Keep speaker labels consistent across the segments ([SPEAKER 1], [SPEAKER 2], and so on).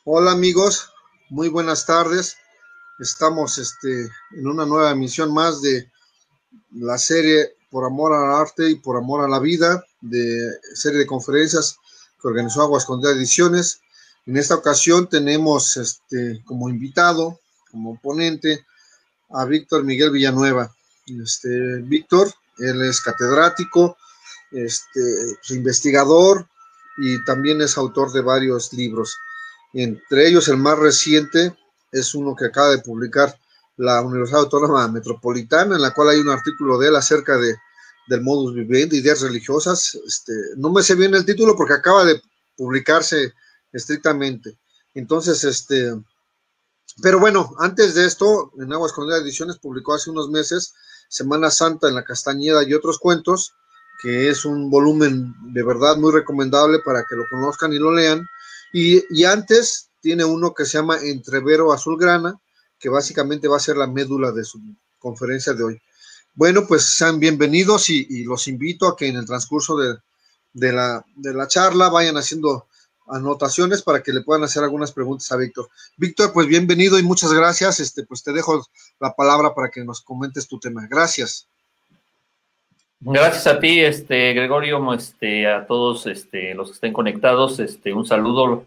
[SPEAKER 1] Hola amigos, muy buenas tardes. Estamos en una nueva emisión más de la serie Por Amor al Arte y Por Amor a la Vida, de serie de conferencias que organizó Aguascalientes Ediciones. En esta ocasión tenemos como invitado, como ponente, a Víctor Miguel Villanueva. Víctor, él es catedrático, investigador y también es autor de varios libros. Entre ellos, el más reciente es uno que acaba de publicar la Universidad Autónoma Metropolitana, en la cual hay un artículo de él acerca del modus vivendi, ideas religiosas. No me sé bien el título porque acaba de publicarse estrictamente. Entonces, pero bueno, antes de esto, en Aguascalientes Ediciones publicó hace unos meses Semana Santa en la Castañeda y otros cuentos, que es un volumen de verdad muy recomendable para que lo conozcan y lo lean. Y antes tiene uno que se llama Entrevero Azulgrana, que básicamente va a ser la médula de su conferencia de hoy. Bueno, pues sean bienvenidos y los invito a que en el transcurso de la charla vayan haciendo anotaciones para que le puedan hacer algunas preguntas a Víctor. Víctor, pues bienvenido y muchas gracias. Pues te dejo la palabra para que nos comentes tu tema. Gracias.
[SPEAKER 2] Gracias a ti, Gregorio, a todos los que estén conectados, un saludo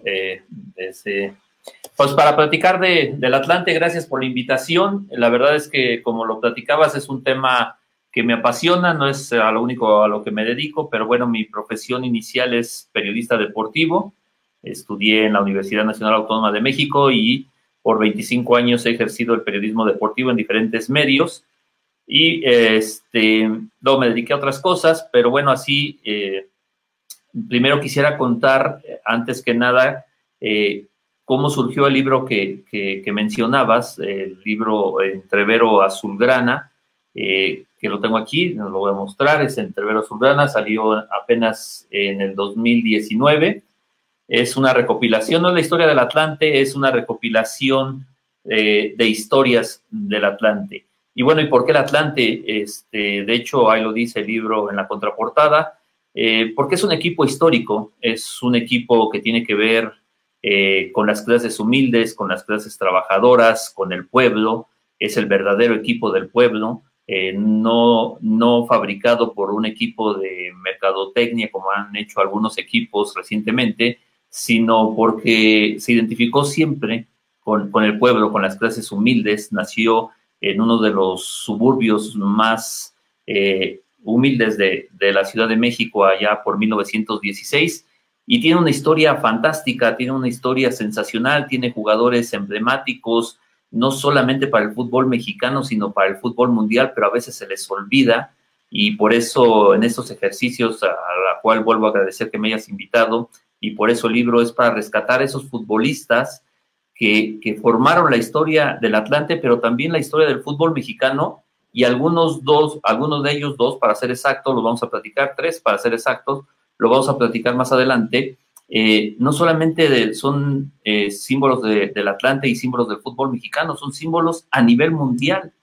[SPEAKER 2] pues para platicar del Atlante. Gracias por la invitación. La verdad es que, como lo platicabas, es un tema que me apasiona, no es a lo único a lo que me dedico, pero bueno, mi profesión inicial es periodista deportivo. Estudié en la Universidad Nacional Autónoma de México y por 25 años he ejercido el periodismo deportivo en diferentes medios. Y luego me dediqué a otras cosas, pero bueno, así, primero quisiera contar, antes que nada, cómo surgió el libro que mencionabas, el libro Entrevero Azulgrana, que lo tengo aquí, lo voy a mostrar, es Entrevero Azulgrana, salió apenas en el 2019, es una recopilación, no es la historia del Atlante, es una recopilación de historias del Atlante. Y bueno, ¿y por qué el Atlante? De hecho, ahí lo dice el libro en la contraportada, porque es un equipo histórico, es un equipo que tiene que ver con las clases humildes, con las clases trabajadoras, con el pueblo, es el verdadero equipo del pueblo, no fabricado por un equipo de mercadotecnia como han hecho algunos equipos recientemente, sino porque se identificó siempre con el pueblo, con las clases humildes, nació en uno de los suburbios más humildes de la Ciudad de México allá por 1916, y tiene una historia fantástica, tiene una historia sensacional, tiene jugadores emblemáticos, no solamente para el fútbol mexicano, sino para el fútbol mundial, pero a veces se les olvida, y por eso en estos ejercicios, a la cual vuelvo a agradecer que me hayas invitado, y por eso el libro es para rescatar a esos futbolistas que formaron la historia del Atlante, pero también la historia del fútbol mexicano, y algunos de ellos dos, para ser exactos, los vamos a platicar, tres para ser exactos, lo vamos a platicar más adelante. No solamente son símbolos del Atlante y símbolos del fútbol mexicano, son símbolos a nivel mundial,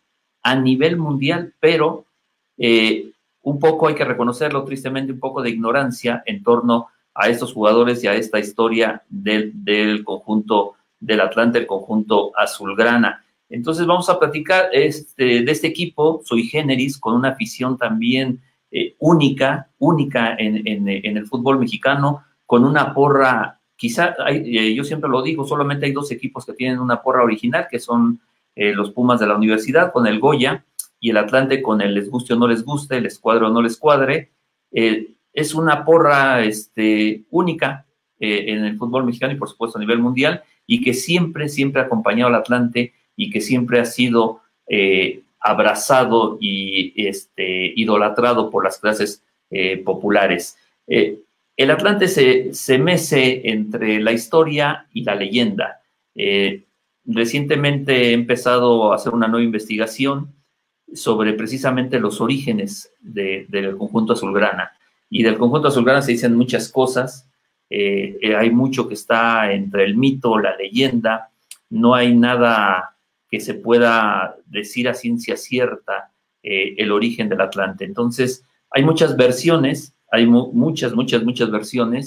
[SPEAKER 2] pero un poco hay que reconocerlo, tristemente, un poco de ignorancia en torno a estos jugadores y a esta historia del conjunto del Atlante, el conjunto azulgrana. Entonces vamos a platicar de este equipo sui generis, con una afición también única en el fútbol mexicano, con una porra, quizá, yo siempre lo digo, solamente hay dos equipos que tienen una porra original, que son los Pumas de la Universidad, con el Goya, y el Atlante con el les guste o no les guste, les cuadre o no les cuadre. Es una porra única en el fútbol mexicano y por supuesto a nivel mundial, y que siempre ha acompañado al Atlante y que siempre ha sido abrazado y idolatrado por las clases populares. El Atlante se mece entre la historia y la leyenda. Recientemente he empezado a hacer una nueva investigación sobre precisamente los orígenes del conjunto azulgrana. Y del conjunto azulgrana se dicen muchas cosas. Hay mucho que está entre el mito, la leyenda. No hay nada que se pueda decir a ciencia cierta el origen del Atlante. Entonces, hay muchas versiones, hay muchas versiones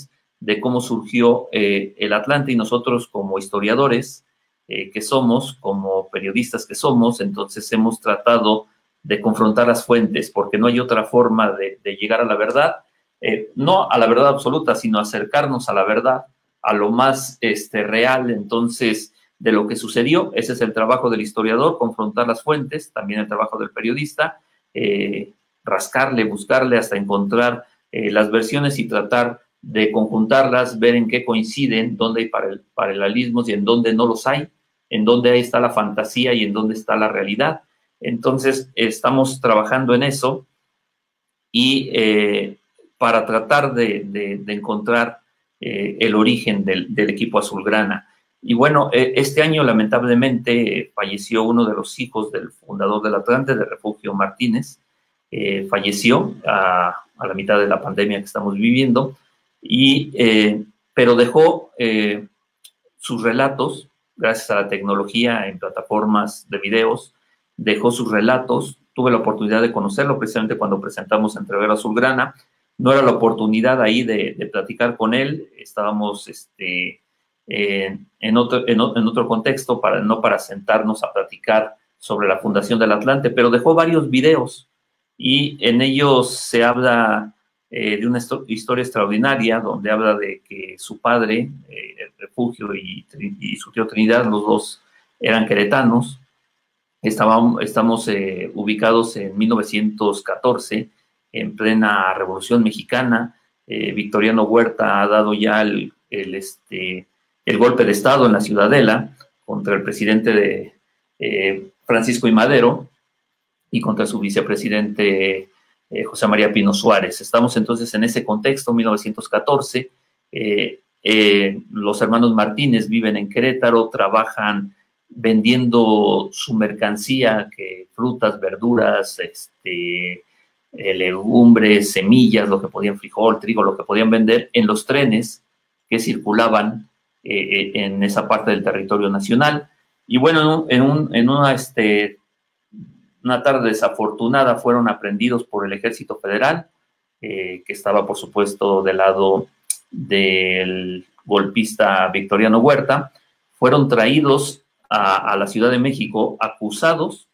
[SPEAKER 2] de cómo surgió el Atlante, y nosotros como historiadores que somos, como periodistas que somos, entonces hemos tratado de confrontar las fuentes, porque no hay otra forma de llegar a la verdad, no a la verdad absoluta, sino acercarnos a la verdad, a lo más real, entonces, de lo que sucedió. Ese es el trabajo del historiador, confrontar las fuentes, también el trabajo del periodista, rascarle, buscarle hasta encontrar las versiones y tratar de conjuntarlas, ver en qué coinciden, dónde hay paralelismos y en dónde no los hay, en dónde ahí está la fantasía y en dónde está la realidad. Entonces, estamos trabajando en eso y para tratar de encontrar el origen del equipo azulgrana. Y bueno, este año lamentablemente falleció uno de los hijos del fundador del Atlante, de Refugio Martínez. Falleció a la mitad de la pandemia que estamos viviendo, pero dejó sus relatos, gracias a la tecnología en plataformas de videos, dejó sus relatos. Tuve la oportunidad de conocerlo precisamente cuando presentamos Entrevero Azulgrana. No era la oportunidad ahí de platicar con él, estábamos en otro contexto, no para sentarnos a platicar sobre la fundación del Atlante, pero dejó varios videos y en ellos se habla de una historia extraordinaria, donde habla de que su padre, el Refugio, y su tío Trinidad, los dos eran queretanos. Estamos ubicados en 1914, en plena Revolución Mexicana. Victoriano Huerta ha dado ya el golpe de Estado en la Ciudadela contra el presidente Francisco I. Madero y contra su vicepresidente José María Pino Suárez. Estamos entonces en ese contexto, 1914. Los hermanos Martínez viven en Querétaro, trabajan vendiendo su mercancía, que frutas, verduras, legumbres, semillas, lo que podían, frijol, trigo, lo que podían vender en los trenes que circulaban en esa parte del territorio nacional. Y bueno, en una tarde desafortunada fueron aprehendidos por el Ejército Federal, que estaba, por supuesto, del lado del golpista Victoriano Huerta. Fueron traídos a la Ciudad de México acusados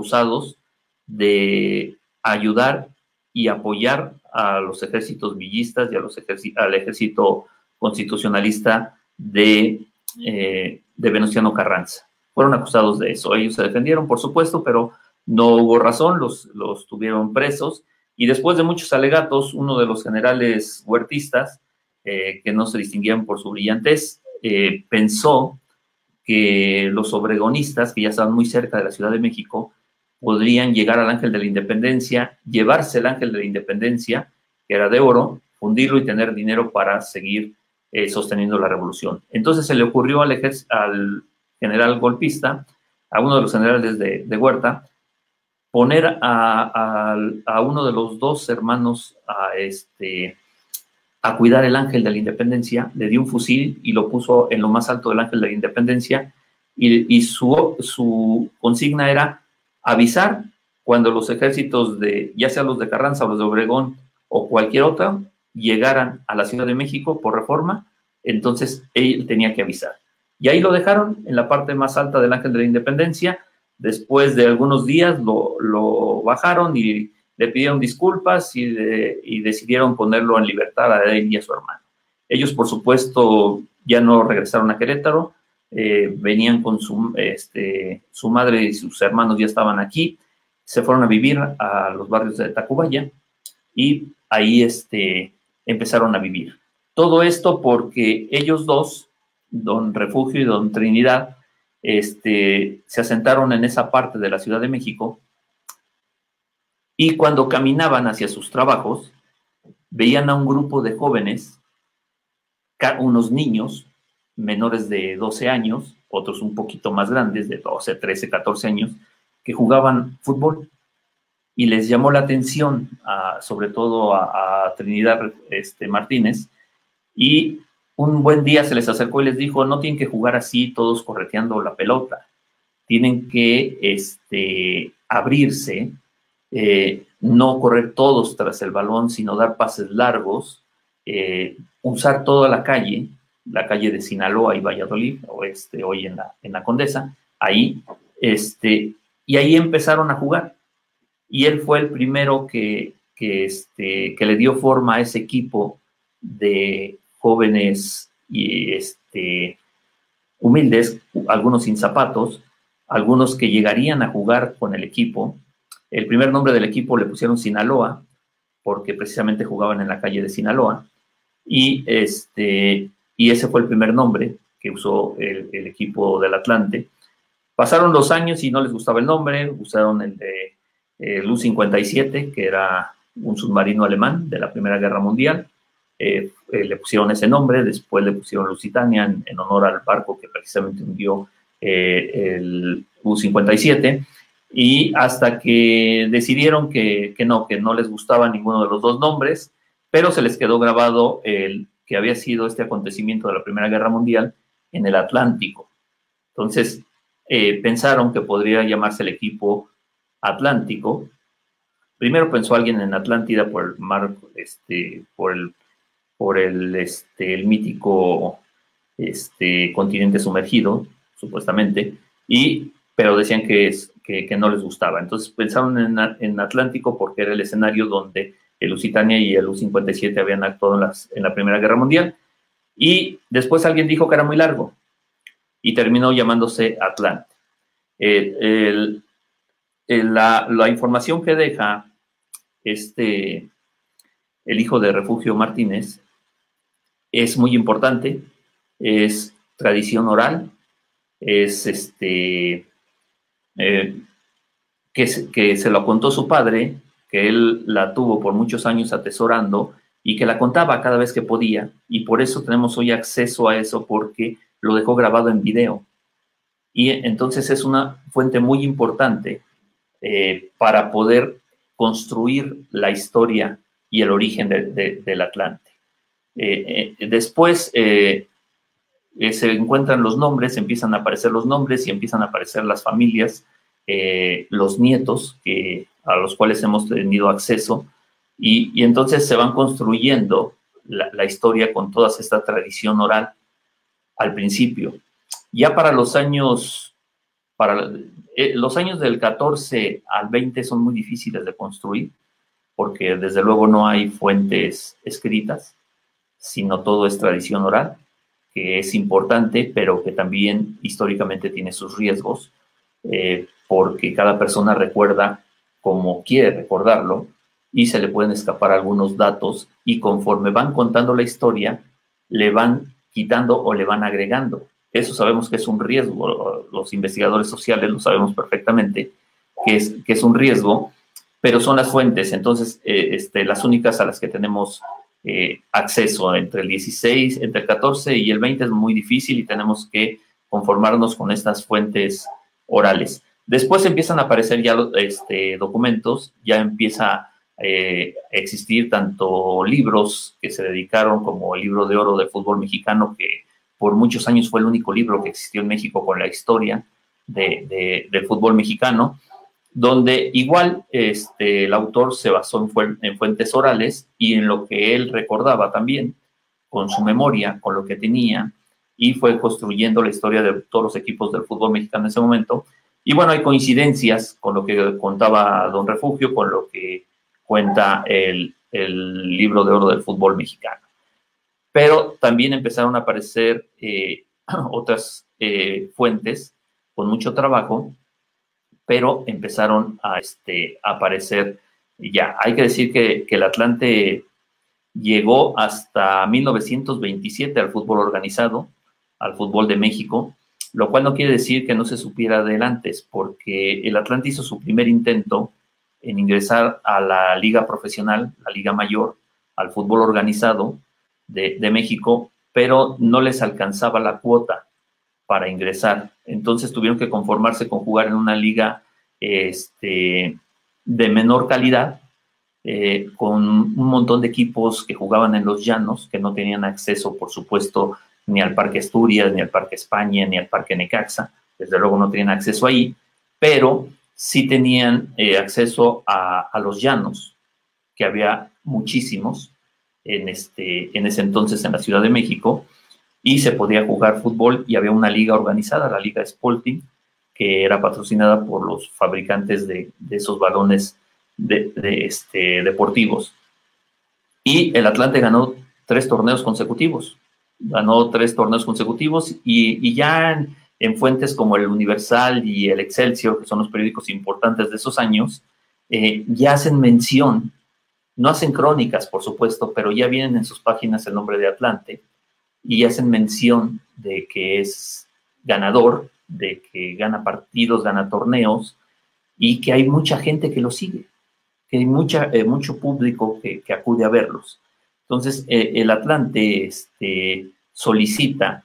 [SPEAKER 2] de ayudar y apoyar a los ejércitos villistas y al ejército constitucionalista de Venustiano Carranza. Fueron acusados de eso. Ellos se defendieron, por supuesto, pero no hubo razón, los tuvieron presos, y después de muchos alegatos, uno de los generales huertistas, que no se distinguían por su brillantez, pensó que los obregonistas, que ya estaban muy cerca de la Ciudad de México, podrían llegar al Ángel de la Independencia, llevarse el Ángel de la Independencia, que era de oro, fundirlo y tener dinero para seguir sosteniendo la revolución. Entonces se le ocurrió al general golpista, a uno de los generales de Huerta, poner a uno de los dos hermanos a cuidar el Ángel de la Independencia. Le dio un fusil y lo puso en lo más alto del Ángel de la Independencia, y su consigna era avisar cuando los ejércitos ya sea los de Carranza o los de Obregón o cualquier otra, llegaran a la Ciudad de México por Reforma. Entonces él tenía que avisar. Y ahí lo dejaron en la parte más alta del Ángel de la Independencia. Después de algunos días lo bajaron y le pidieron disculpas y decidieron ponerlo en libertad a él y a su hermano. Ellos, por supuesto, ya no regresaron a Querétaro, venían con su madre y sus hermanos ya estaban aquí, se fueron a vivir a los barrios de Tacubaya y ahí empezaron a vivir. Todo esto porque ellos dos, don Refugio y don Trinidad, se asentaron en esa parte de la Ciudad de México, y cuando caminaban hacia sus trabajos, veían a un grupo de jóvenes, unos niños menores de 12 años, otros un poquito más grandes, de 12, 13, 14 años, que jugaban fútbol, y les llamó la atención, sobre todo a Trinidad Martínez, y un buen día se les acercó y les dijo: no tienen que jugar así todos correteando la pelota, tienen que abrirse, no correr todos tras el balón, sino dar pases largos, usar toda la calle de Sinaloa y Valladolid, hoy en la Condesa, ahí, y ahí empezaron a jugar. Y él fue el primero que le dio forma a ese equipo de jóvenes y humildes, algunos sin zapatos, algunos que llegarían a jugar con el equipo. El primer nombre del equipo le pusieron Sinaloa, porque precisamente jugaban en la calle de Sinaloa, y ese fue el primer nombre que usó el equipo del Atlante. Pasaron los años y no les gustaba el nombre, usaron el de U-57, que era un submarino alemán de la Primera Guerra Mundial. Le pusieron ese nombre, después le pusieron Lusitania en honor al barco que precisamente hundió el U-57, y hasta que decidieron que no les gustaba ninguno de los dos nombres, pero se les quedó grabado el que había sido este acontecimiento de la Primera Guerra Mundial en el Atlántico. Entonces, pensaron que podría llamarse el equipo Atlántico. Primero pensó alguien en Atlántida por el mar, por el mítico continente sumergido, supuestamente, pero decían que no les gustaba. Entonces pensaron en Atlántico porque era el escenario donde el Lusitania y el U-57 habían actuado en la Primera Guerra Mundial, y después alguien dijo que era muy largo y terminó llamándose Atlante. La información que deja el hijo de Refugio Martínez es muy importante, es tradición oral, es que se lo contó su padre, que él la tuvo por muchos años atesorando y que la contaba cada vez que podía, y por eso tenemos hoy acceso a eso, porque lo dejó grabado en video. Y entonces es una fuente muy importante para poder construir la historia y el origen del Atlante. Después se encuentran los nombres, empiezan a aparecer los nombres y empiezan a aparecer las familias, los nietos a los cuales hemos tenido acceso, y entonces se van construyendo la historia con toda esta tradición oral al principio. Ya para los años del 14 al 20 son muy difíciles de construir, porque desde luego no hay fuentes escritas, sino todo es tradición oral, que es importante, pero que también históricamente tiene sus riesgos, porque cada persona recuerda como quiere recordarlo, y se le pueden escapar algunos datos, y conforme van contando la historia, le van quitando o le van agregando. Eso sabemos que es un riesgo, los investigadores sociales lo sabemos perfectamente, que es un riesgo, pero son las fuentes. Entonces, las únicas a las que tenemos acceso entre el 14 y el 20 es muy difícil, y tenemos que conformarnos con estas fuentes orales. Después empiezan a aparecer ya documentos, ya empieza a existir tanto libros que se dedicaron, como el libro de oro del fútbol mexicano, que por muchos años fue el único libro que existió en México con la historia del fútbol mexicano, donde igual el autor se basó en fuentes orales y en lo que él recordaba también, con su memoria, con lo que tenía, y fue construyendo la historia de todos los equipos del fútbol mexicano en ese momento. Y bueno, hay coincidencias con lo que contaba don Refugio, con lo que cuenta el libro de oro del fútbol mexicano. Pero también empezaron a aparecer otras fuentes con mucho trabajo, pero empezaron a aparecer ya. Hay que decir que el Atlante llegó hasta 1927 al fútbol organizado, al fútbol de México, lo cual no quiere decir que no se supiera de antes, porque el Atlante hizo su primer intento en ingresar a la liga profesional, la liga mayor, al fútbol organizado de México, pero no les alcanzaba la cuota para ingresar. Entonces tuvieron que conformarse con jugar en una liga de menor calidad, con un montón de equipos que jugaban en los llanos, que no tenían acceso, por supuesto, ni al Parque Asturias, ni al Parque España, ni al Parque Necaxa. Desde luego no tenían acceso ahí, pero sí tenían acceso a los llanos, que había muchísimos, en ese entonces en la Ciudad de México, y se podía jugar fútbol y había una liga organizada, la Liga Sporting, que era patrocinada por los fabricantes de esos balones deportivos. Y el Atlante ganó 3 torneos consecutivos. Ganó 3 torneos consecutivos y ya en fuentes como el Universal y el Excelsior, que son los periódicos importantes de esos años, ya hacen mención, no hacen crónicas, por supuesto, pero ya vienen en sus páginas el nombre de Atlante y hacen mención de que es ganador, de que gana partidos, gana torneos y que hay mucha gente que lo sigue, que hay mucho público que acude a verlos. Entonces, el Atlante solicita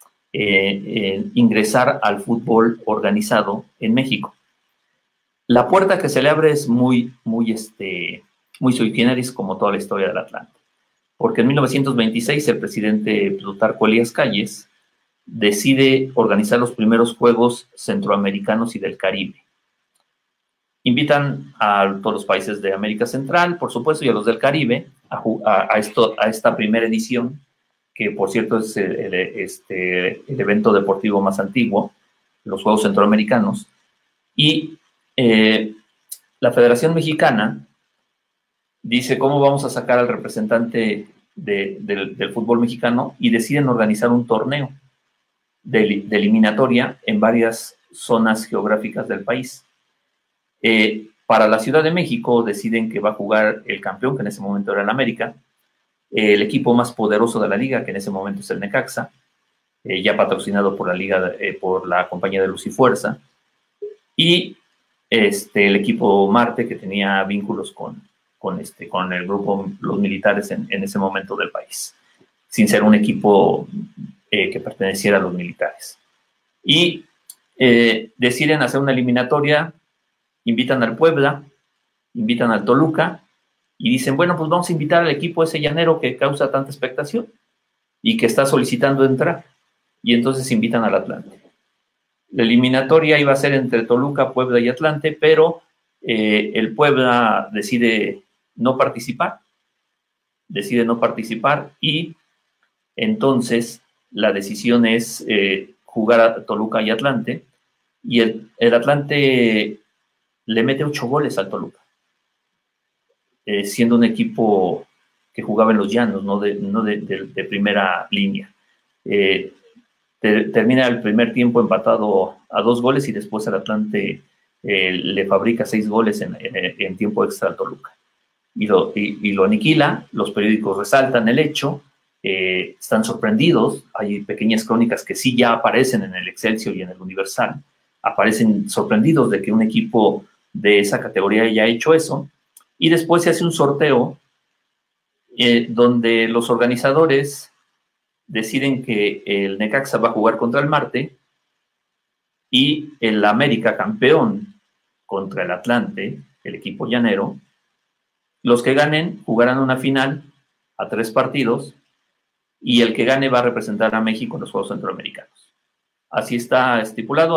[SPEAKER 2] ingresar al fútbol organizado en México. La puerta que se le abre es muy sui generis, como toda la historia del Atlante. Porque en 1926 el presidente Plutarco Elías Calles decide organizar los primeros Juegos Centroamericanos y del Caribe. Invitan a todos los países de América Central, por supuesto, y a los del Caribe a esta primera edición, que por cierto es el evento deportivo más antiguo, los Juegos Centroamericanos. Y la Federación Mexicana dice, ¿cómo vamos a sacar al representante del fútbol mexicano? Y deciden organizar un torneo de eliminatoria en varias zonas geográficas del país. Para la Ciudad de México deciden que va a jugar el campeón, que en ese momento era el América, el equipo más poderoso de la liga, que en ese momento es el Necaxa, ya patrocinado por la liga, por la compañía de Luz y Fuerza, y el equipo Marte, que tenía vínculos con el grupo, los militares en ese momento del país, sin ser un equipo que perteneciera a los militares. Y deciden hacer una eliminatoria, invitan al Puebla, invitan al Toluca, y dicen, bueno, pues vamos a invitar al equipo ese llanero que causa tanta expectación y que está solicitando entrar. Y entonces invitan al Atlante. La eliminatoria iba a ser entre Toluca, Puebla y Atlante, pero el Puebla decide no participar y entonces la decisión es jugar a Toluca y Atlante, y el Atlante le mete 8 goles al Toluca, siendo un equipo que jugaba en los llanos, no de primera línea. Termina el primer tiempo empatado a 2 goles y después el Atlante le fabrica 6 goles en tiempo extra al Toluca. Y lo aniquila. Los periódicos resaltan el hecho, están sorprendidos. Hay pequeñas crónicas que sí ya aparecen en el Excelsior y en el Universal. Aparecen sorprendidos de que un equipo de esa categoría haya hecho eso. Y después se hace un sorteo donde los organizadores deciden que el Necaxa va a jugar contra el Marte y el América, campeón, contra el Atlante, el equipo llanero. Los que ganen jugarán una final a 3 partidos y el que gane va a representar a México en los Juegos Centroamericanos. Así está estipulado,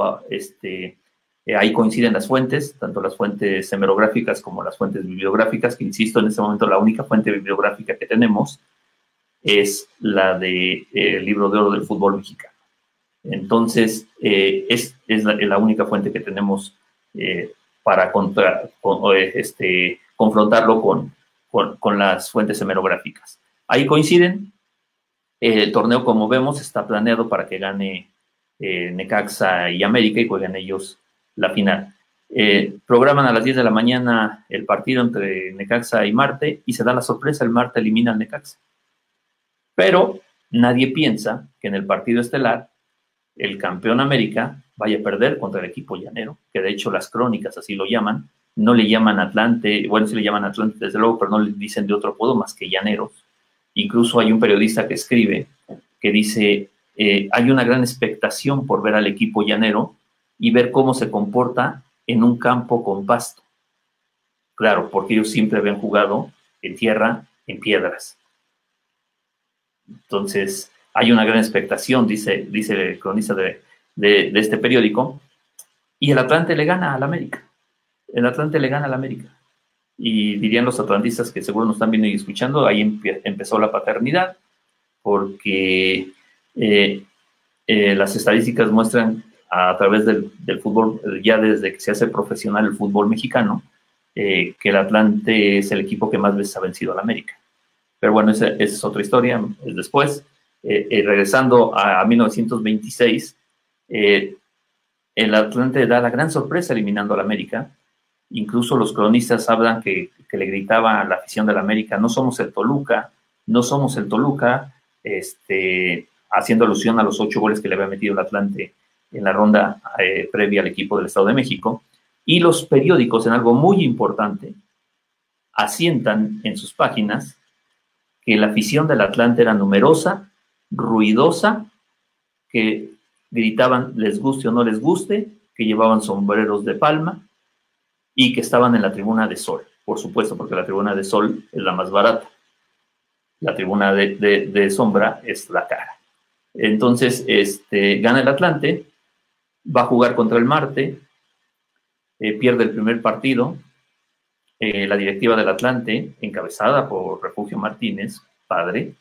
[SPEAKER 2] ahí coinciden las fuentes, tanto las fuentes hemerográficas como las fuentes bibliográficas, que insisto, en este momento la única fuente bibliográfica que tenemos es la del Libro de Oro del Fútbol Mexicano. Entonces, es la única fuente que tenemos para confrontarlo con las fuentes hemerográficas. Ahí coinciden. El torneo, como vemos, está planeado para que gane Necaxa y América y jueguen ellos la final. Programan a las 10 de la mañana el partido entre Necaxa y Marte y se da la sorpresa, el Marte elimina al Necaxa. Pero nadie piensa que en el partido estelar el campeón América vaya a perder contra el equipo llanero, que de hecho las crónicas así lo llaman. No le llaman Atlante, bueno, sí le llaman Atlante desde luego, pero no le dicen de otro apodo más que llaneros. Incluso hay un periodista que escribe, que dice, hay una gran expectación por ver al equipo llanero y ver cómo se comporta en un campo con pasto. Claro, porque ellos siempre habían jugado en tierra, en piedras. Entonces, hay una gran expectación, dice el cronista de este periódico, y el Atlante le gana al América. El Atlante le gana al América. y dirían los atlantistas que seguro nos están viendo y escuchando, ahí empezó la paternidad, porque las estadísticas muestran a través del fútbol, ya desde que se hace profesional el fútbol mexicano, que el Atlante es el equipo que más veces ha vencido al América. Pero bueno, esa es otra historia, es después. Regresando a 1926, el Atlante da la gran sorpresa eliminando al América. Incluso los cronistas hablan que le gritaba a la afición del América: no somos el Toluca, no somos el Toluca, haciendo alusión a los 8 goles que le había metido el Atlante en la ronda previa al equipo del Estado de México. Y los periódicos, en algo muy importante, asientan en sus páginas que la afición del Atlante era numerosa, ruidosa, que gritaban les guste o no les guste, que llevaban sombreros de palma y que estaban en la tribuna de sol, por supuesto, porque la tribuna de sol es la más barata. La tribuna de sombra es la cara. Entonces, gana el Atlante, va a jugar contra el Marte, pierde el primer partido. La directiva del Atlante, encabezada por Refugio Martínez, padre,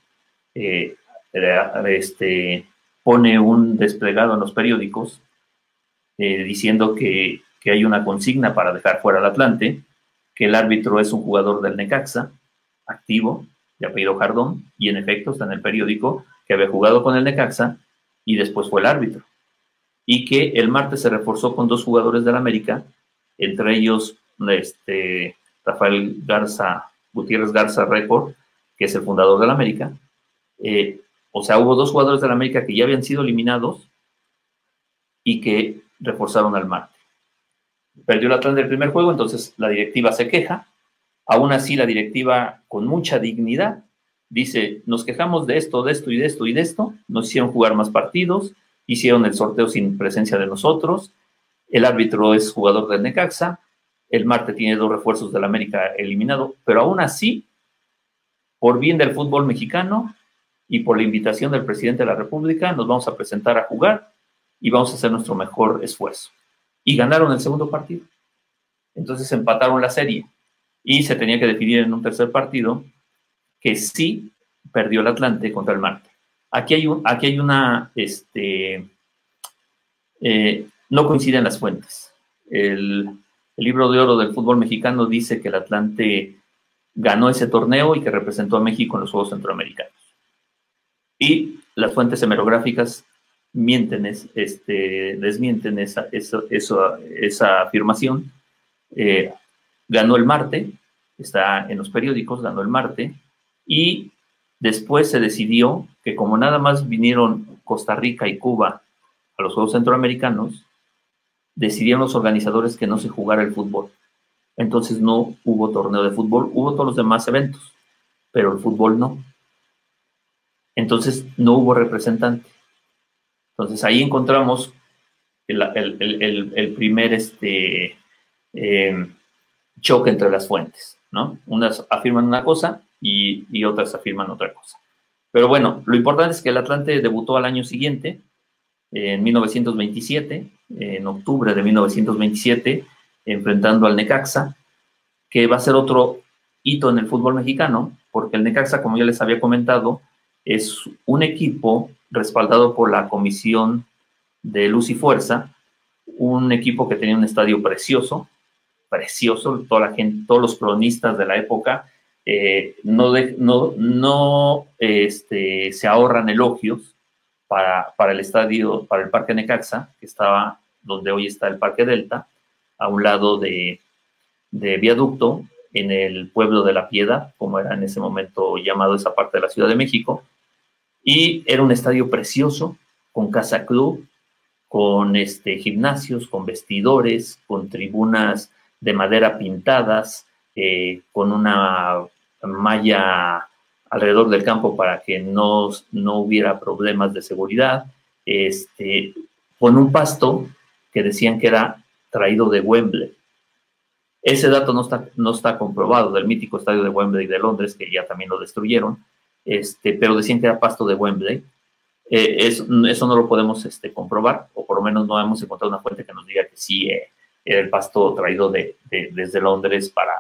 [SPEAKER 2] pone un desplegado en los periódicos diciendo que hay una consigna para dejar fuera al Atlante, que el árbitro es un jugador del Necaxa, activo, de apellido Jardón, y en efecto está en el periódico que había jugado con el Necaxa y después fue el árbitro. Y que el martes se reforzó con 2 jugadores del América, entre ellos Rafael Gutiérrez Garza Record, que es el fundador del América. O sea, hubo 2 jugadores del América que ya habían sido eliminados y que reforzaron al Marte. Perdió el Atlante el primer juego, entonces la directiva se queja. Aún así, la directiva, con mucha dignidad, dice: nos quejamos de esto, de esto y de esto y de esto. Nos hicieron jugar más partidos, hicieron el sorteo sin presencia de nosotros. El árbitro es jugador del Necaxa. El Marte tiene 2 refuerzos del América eliminado. Pero aún así, por bien del fútbol mexicano y por la invitación del presidente de la República, nos vamos a presentar a jugar y vamos a hacer nuestro mejor esfuerzo. Y ganaron el segundo partido. Entonces empataron la serie y se tenía que definir en un tercer partido, que sí perdió el Atlante contra el Marte. Aquí hay una, no coinciden las fuentes. El libro de oro del fútbol mexicano dice que el Atlante ganó ese torneo y que representó a México en los Juegos Centroamericanos. Y las fuentes hemerográficas desmienten esa afirmación. Ganó el Marte, está en los periódicos, ganó el Marte, y después se decidió que, como nada más vinieron Costa Rica y Cuba a los Juegos Centroamericanos, decidieron los organizadores que no se jugara el fútbol. Entonces no hubo torneo de fútbol, hubo todos los demás eventos, pero el fútbol no. Entonces no hubo representante. Entonces ahí encontramos el primer choque entre las fuentes, ¿no? Unas afirman una cosa y otras afirman otra cosa. Pero bueno, lo importante es que el Atlante debutó al año siguiente, en 1927, en octubre de 1927, enfrentando al Necaxa, que va a ser otro hito en el fútbol mexicano, porque el Necaxa, como ya les había comentado, es un equipo respaldado por la Comisión de Luz y Fuerza, un equipo que tenía un estadio precioso, toda la gente, todos los cronistas de la época se ahorran elogios para el estadio, para el Parque Necaxa, que estaba donde hoy está el Parque Delta, a un lado de Viaducto, en el pueblo de La Piedad, como era en ese momento llamado esa parte de la Ciudad de México. Y era un estadio precioso, con casa club, con gimnasios, con vestidores, con tribunas de madera pintadas, con una malla alrededor del campo para que no hubiera problemas de seguridad, con un pasto que decían que era traído de Wembley. Ese dato no está comprobado, del mítico estadio de Wembley de Londres, que ya también lo destruyeron, pero decían que era pasto de Wembley. Eso no lo podemos comprobar, o por lo menos no hemos encontrado una fuente que nos diga que sí era el pasto traído desde Londres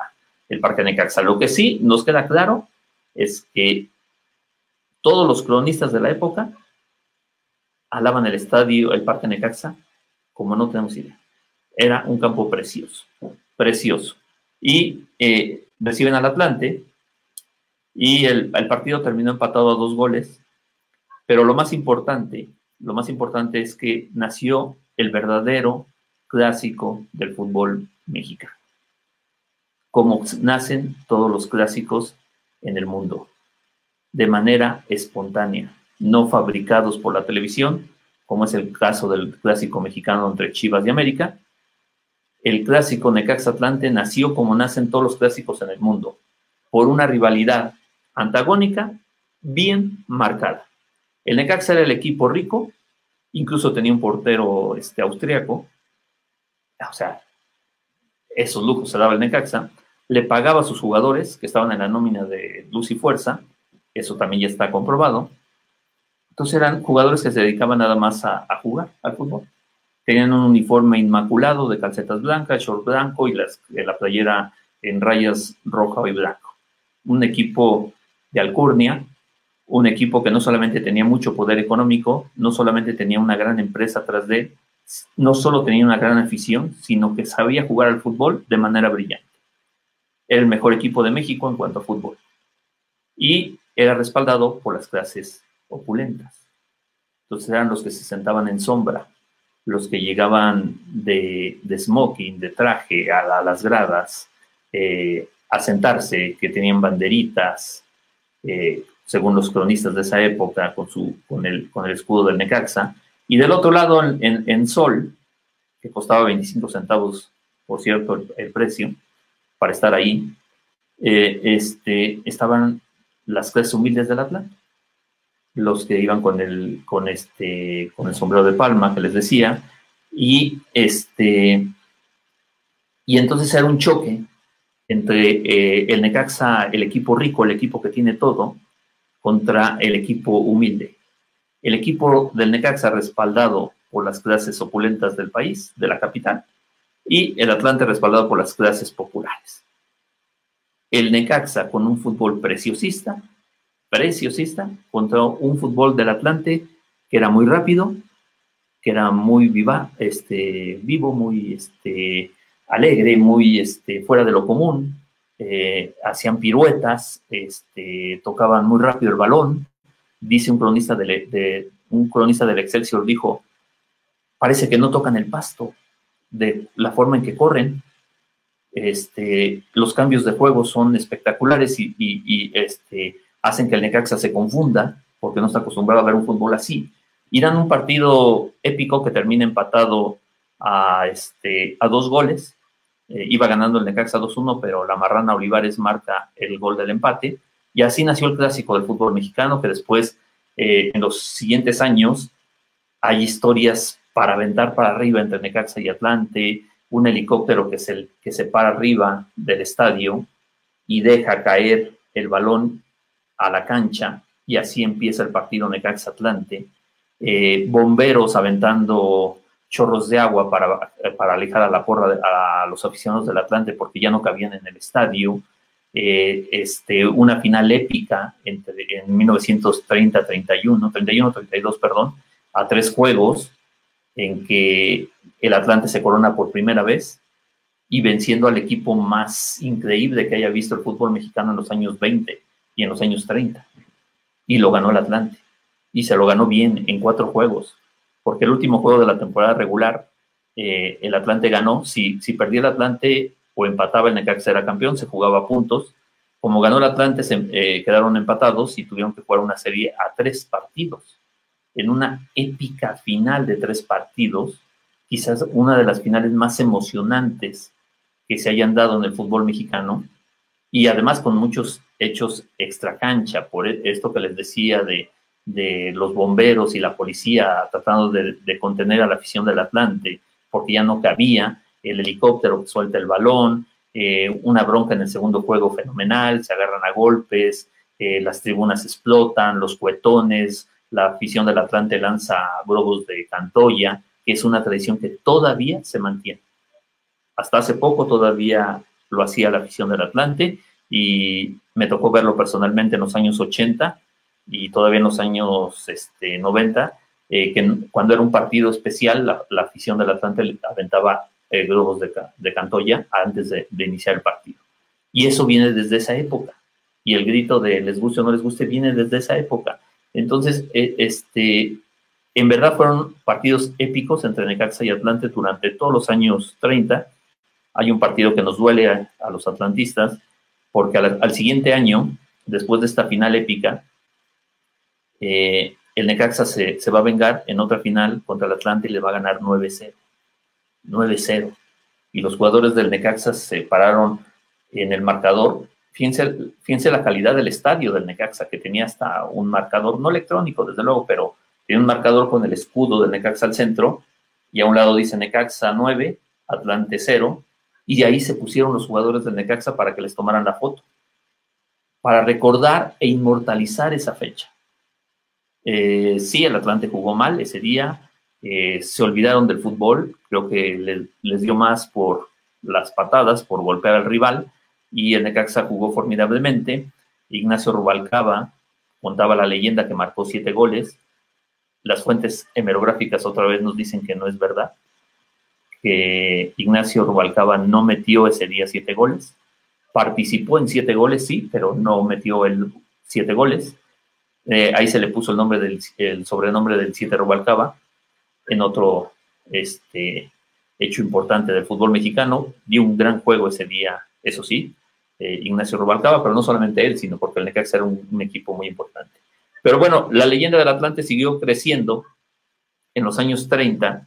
[SPEAKER 2] el Parque Necaxa. Lo que sí nos queda claro es que todos los cronistas de la época alaban el estadio, el Parque Necaxa, como no tenemos idea. Era un campo precioso, precioso. Y reciben al Atlante y el partido terminó empatado a 2 goles, pero lo más importante es que nació el verdadero clásico del fútbol mexicano, como nacen todos los clásicos en el mundo, de manera espontánea, no fabricados por la televisión, como es el caso del clásico mexicano entre Chivas y América. El clásico Necaxa-Atlante nació como nacen todos los clásicos en el mundo, por una rivalidad antagónica bien marcada. El Necaxa era el equipo rico, incluso tenía un portero austriaco, o sea, esos lujos se daba el Necaxa, le pagaba a sus jugadores que estaban en la nómina de Luz y Fuerza, eso también ya está comprobado. Entonces eran jugadores que se dedicaban nada más a jugar al fútbol. Tenían un uniforme inmaculado de calcetas blancas, short blanco y la playera en rayas roja y blanco. Un equipo de alcurnia, un equipo que no solamente tenía mucho poder económico, no solamente tenía una gran empresa tras de él, no solo tenía una gran afición, sino que sabía jugar al fútbol de manera brillante. Era el mejor equipo de México en cuanto a fútbol. Y era respaldado por las clases opulentas. Entonces eran los que se sentaban en sombra, los que llegaban de smoking, de traje a las gradas, a sentarse, que tenían banderitas, según los cronistas de esa época, con el escudo del Necaxa. Y del otro lado, en sol, que costaba 25 centavos, por cierto, el precio, para estar ahí, estaban las clases humildes del Atlante, los que iban con el sombrero de palma que les decía, y entonces era un choque entre el Necaxa, el equipo rico, el equipo que tiene todo, contra el equipo humilde. El equipo del Necaxa respaldado por las clases opulentas del país, de la capital, y el Atlante respaldado por las clases populares. El Necaxa con un fútbol preciosista, contra un fútbol del Atlante que era muy rápido, que era muy vivo, muy alegre, muy fuera de lo común, hacían piruetas, tocaban muy rápido el balón. Dice un cronista del Excelsior, dijo, parece que no tocan el pasto de la forma en que corren. Los cambios de juego son espectaculares y hacen que el Necaxa se confunda porque no está acostumbrado a ver un fútbol así. Y dan un partido épico que termina empatado a 2 goles. Iba ganando el Necaxa 2-1, pero la Marrana Olivares marca el gol del empate. Y así nació el clásico del fútbol mexicano, que después, en los siguientes años, hay historias para aventar para arriba entre Necaxa y Atlante, un helicóptero que se para arriba del estadio y deja caer el balón a la cancha, y así empieza el partido Necaxa-Atlante. Bomberos aventando chorros de agua para alejar a la porra a los aficionados del Atlante porque ya no cabían en el estadio. Una final épica en 1931-32, perdón, a 3 juegos, en que el Atlante se corona por primera vez y venciendo al equipo más increíble que haya visto el fútbol mexicano en los años 20 y en los años 30. Y lo ganó el Atlante. Y se lo ganó bien en 4 juegos. Porque el último juego de la temporada regular, el Atlante ganó. Si perdía el Atlante o empataba el Necaxa era campeón, se jugaba a puntos. Como ganó el Atlante, quedaron empatados y tuvieron que jugar una serie a 3 partidos. En una épica final de 3 partidos, quizás una de las finales más emocionantes que se hayan dado en el fútbol mexicano, y además con muchos hechos extracancha, por esto que les decía de los bomberos y la policía tratando de contener a la afición del Atlante, porque ya no cabía, el helicóptero que suelta el balón, una bronca en el segundo juego fenomenal, se agarran a golpes, las tribunas explotan, los cuetones, la afición del Atlante lanza globos de Cantoya, que es una tradición que todavía se mantiene. Hasta hace poco todavía lo hacía la afición del Atlante, y me tocó verlo personalmente en los años 80 y todavía en los años 90, que cuando era un partido especial, la afición del Atlante aventaba globos de Cantoya antes de iniciar el partido. Y eso viene desde esa época. Y el grito de les guste o no les guste viene desde esa época. Entonces, en verdad fueron partidos épicos entre Necaxa y Atlante durante todos los años 30. Hay un partido que nos duele a los atlantistas, porque al siguiente año, después de esta final épica, el Necaxa se va a vengar en otra final contra el Atlante y le va a ganar 9-0. 9-0. Y los jugadores del Necaxa se pararon en el marcador. Fíjense la calidad del estadio del Necaxa, que tenía hasta un marcador, no electrónico, desde luego, pero tiene un marcador con el escudo del Necaxa al centro, y a un lado dice Necaxa 9, Atlante 0, y ahí se pusieron los jugadores del Necaxa para que les tomaran la foto, para recordar e inmortalizar esa fecha. Sí, el Atlante jugó mal ese día, se olvidaron del fútbol, creo que les dio más por las patadas, por golpear al rival, y el Necaxa jugó formidablemente. Ignacio Rubalcaba contaba la leyenda que marcó 7 goles. Las fuentes hemerográficas otra vez nos dicen que no es verdad, que Ignacio Rubalcaba no metió ese día 7 goles. Participó en 7 goles, sí, pero no metió 7 goles. Ahí se le puso el sobrenombre del 7 Rubalcaba, en otro hecho importante del fútbol mexicano. Dio un gran juego ese día, eso sí, Ignacio Rubalcaba, pero no solamente él, sino porque el Necaxa era un equipo muy importante. Pero bueno, la leyenda del Atlante siguió creciendo en los años 30,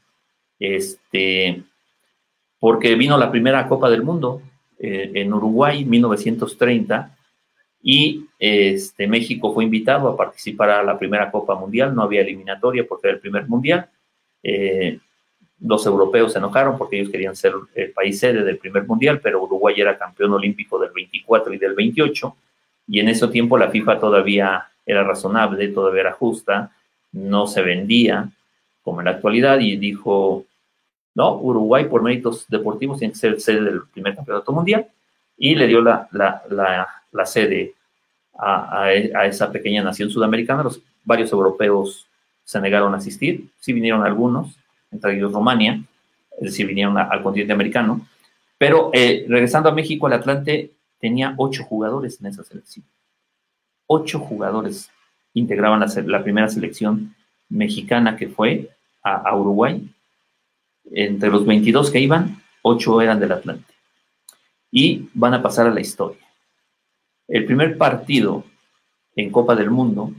[SPEAKER 2] porque vino la primera Copa del Mundo en Uruguay, 1930, y México fue invitado a participar a la primera Copa Mundial. No había eliminatoria porque era el primer mundial. Los europeos se enojaron porque ellos querían ser el país sede del primer mundial, pero Uruguay era campeón olímpico del 24 y del 28, y en ese tiempo la FIFA todavía era razonable, todavía era justa, no se vendía como en la actualidad, y dijo, no, Uruguay por méritos deportivos tiene que ser sede del primer campeonato mundial, y le dio la sede a esa pequeña nación sudamericana. Varios europeos se negaron a asistir, sí vinieron algunos, entre ellos Rumania, es decir, vinieron al continente americano, pero regresando a México, el Atlante tenía 8 jugadores en esa selección. 8 jugadores integraban la primera selección mexicana que fue a Uruguay. Entre los 22 que iban, 8 eran del Atlante. Y van a pasar a la historia. El primer partido en Copa del Mundo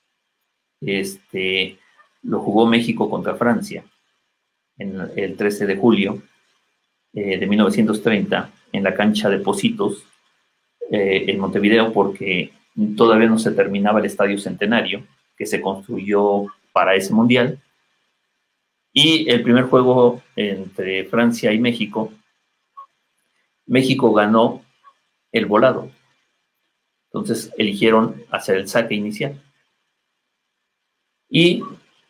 [SPEAKER 2] lo jugó México contra Francia el 13 de julio de 1930 en la cancha de Pocitos en Montevideo, porque todavía no se terminaba el Estadio Centenario que se construyó para ese mundial. Y el primer juego entre Francia y México ganó el volado. Entonces eligieron hacer el saque inicial. Y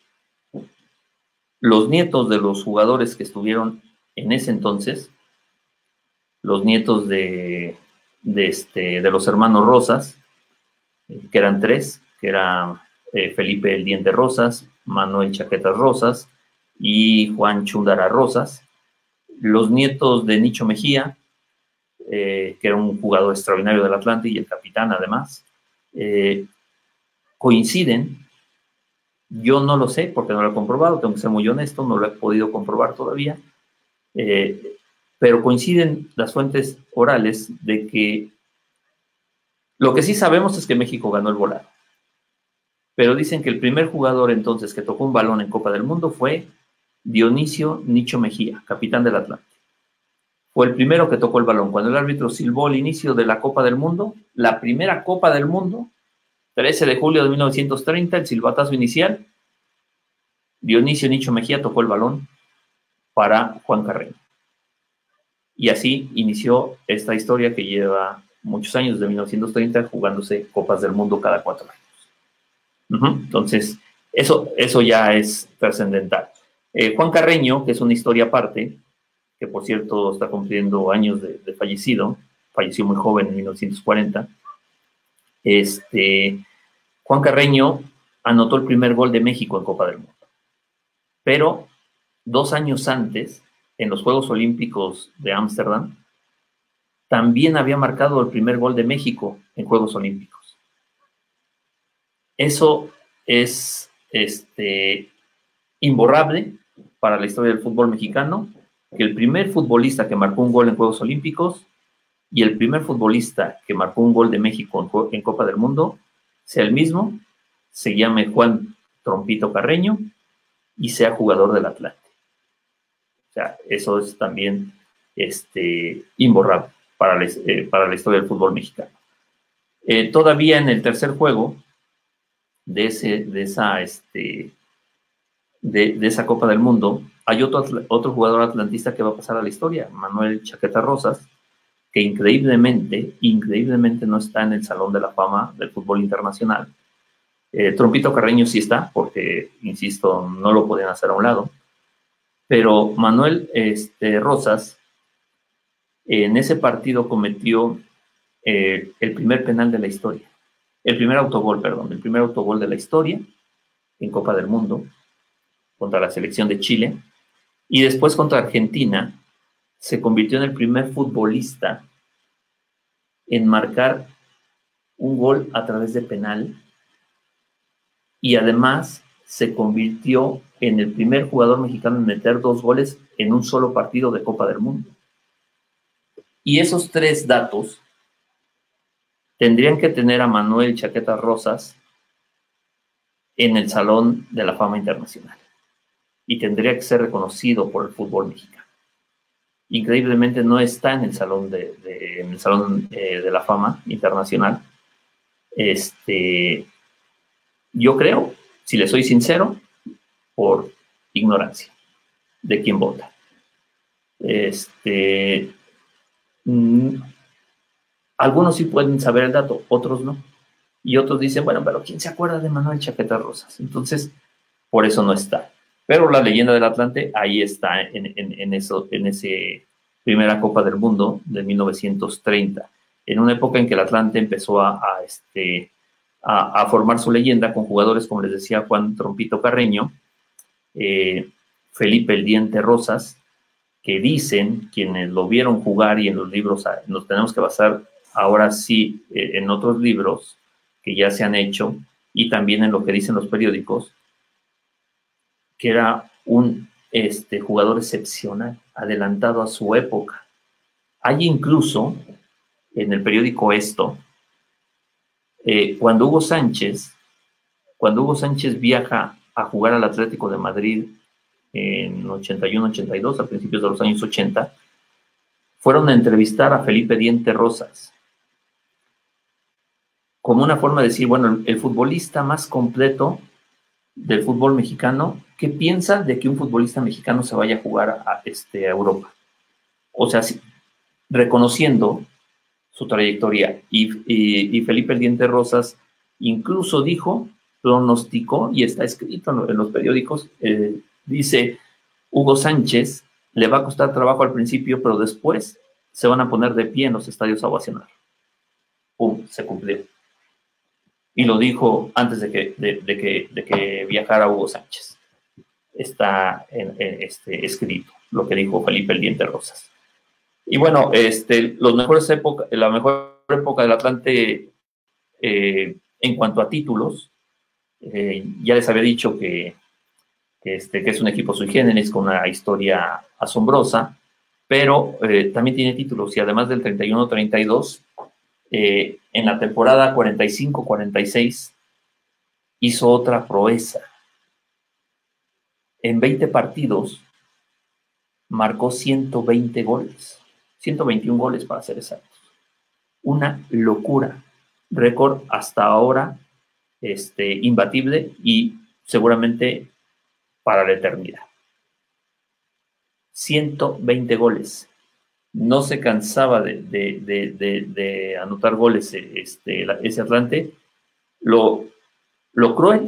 [SPEAKER 2] los nietos de los jugadores que estuvieron en ese entonces, los nietos de los hermanos Rosas, que eran 3, que eran Felipe el Diente Rosas, Manuel Chaquetas Rosas y Juan Chúndara Rosas, los nietos de Nicho Mejía, que era un jugador extraordinario del Atlante y el capitán además, coinciden. Yo no lo sé porque no lo he comprobado, tengo que ser muy honesto, no lo he podido comprobar todavía, pero coinciden las fuentes orales de que lo que sí sabemos es que México ganó el volado. Pero dicen que el primer jugador entonces que tocó un balón en Copa del Mundo fue Dionisio Nicho Mejía, capitán del Atlante. Fue el primero que tocó el balón. Cuando el árbitro silbó el inicio de la Copa del Mundo, la primera Copa del Mundo, 13 de julio de 1930, el silbatazo inicial, Dionisio Nicho Mejía tocó el balón para Juan Carreño. Y así inició esta historia que lleva muchos años, de 1930, jugándose Copas del Mundo cada 4 años. Entonces, eso ya es trascendental. Juan Carreño, que es una historia aparte, que por cierto está cumpliendo años de fallecido, falleció muy joven en 1940. Juan Carreño anotó el primer gol de México en Copa del Mundo. Pero 2 años antes, en los Juegos Olímpicos de Ámsterdam, también había marcado el primer gol de México en Juegos Olímpicos. Eso es imborrable para la historia del fútbol mexicano, que el primer futbolista que marcó un gol en Juegos Olímpicos y el primer futbolista que marcó un gol de México en Copa del Mundo sea el mismo, se llame Juan Trompito Carreño y sea jugador del Atlante. O sea, eso es también imborrable para la historia del fútbol mexicano. Todavía en el tercer juego de esa Copa del Mundo, hay otro jugador atlantista que va a pasar a la historia, Manuel Chaqueta Rosas, que increíblemente no está en el Salón de la Fama del fútbol internacional. Trompito Carreño sí está, porque, insisto, no lo podían hacer a un lado. Pero Manuel Rosas, en ese partido cometió el primer penal de la historia. El primer autogol de la historia en Copa del Mundo contra la selección de Chile. Y después contra Argentina se convirtió en el primer futbolista en marcar un gol a través de penal. Y además se convirtió en el primer jugador mexicano en meter 2 goles en un solo partido de Copa del Mundo. Y esos 3 datos tendrían que tener a Manuel Chaqueta Rosas en el Salón de la Fama Internacional. Y tendría que ser reconocido por el fútbol mexicano. Increíblemente no está en el Salón de la Fama Internacional. Yo creo, si le soy sincero, por ignorancia de quien vota. Algunos sí pueden saber el dato, otros no. Y otros dicen, bueno, pero ¿quién se acuerda de Manuel Chaqueta Rosas? Entonces, por eso no está. Pero la leyenda del Atlante ahí está en esa primera Copa del Mundo de 1930, en una época en que el Atlante empezó a formar su leyenda con jugadores, como les decía, Juan Trompito Carreño, Felipe el Diente Rosas, que dicen, quienes lo vieron jugar, y en los libros nos tenemos que basar ahora sí en otros libros que ya se han hecho, y también en lo que dicen los periódicos, que era un jugador excepcional, adelantado a su época. Hay incluso, en el periódico Esto, cuando Hugo Sánchez viaja a jugar al Atlético de Madrid en 81-82, a principios de los años 80, fueron a entrevistar a Felipe Diente Rosas, como una forma de decir, bueno, el futbolista más completo del fútbol mexicano, ¿qué piensa de que un futbolista mexicano se vaya a jugar a Europa? O sea, sí, reconociendo su trayectoria. Y Felipe el Diente Rosas incluso pronosticó, y está escrito en los periódicos, dice, Hugo Sánchez le va a costar trabajo al principio, pero después se van a poner de pie en los estadios a ovacionar. ¡Pum! Se cumplió. Y lo dijo antes de que viajara Hugo Sánchez. Está escrito lo que dijo Felipe el Diente Rosas. Y bueno, la mejor época del Atlante en cuanto a títulos, ya les había dicho que es un equipo sui generis con una historia asombrosa, pero también tiene títulos, y además del 31-32, en la temporada 45-46 hizo otra proeza. En 20 partidos marcó 120 goles, 121 goles para ser exactos. Una locura, récord hasta ahora imbatible y seguramente para la eternidad. 120 goles. No se cansaba de anotar goles ese Atlante. Lo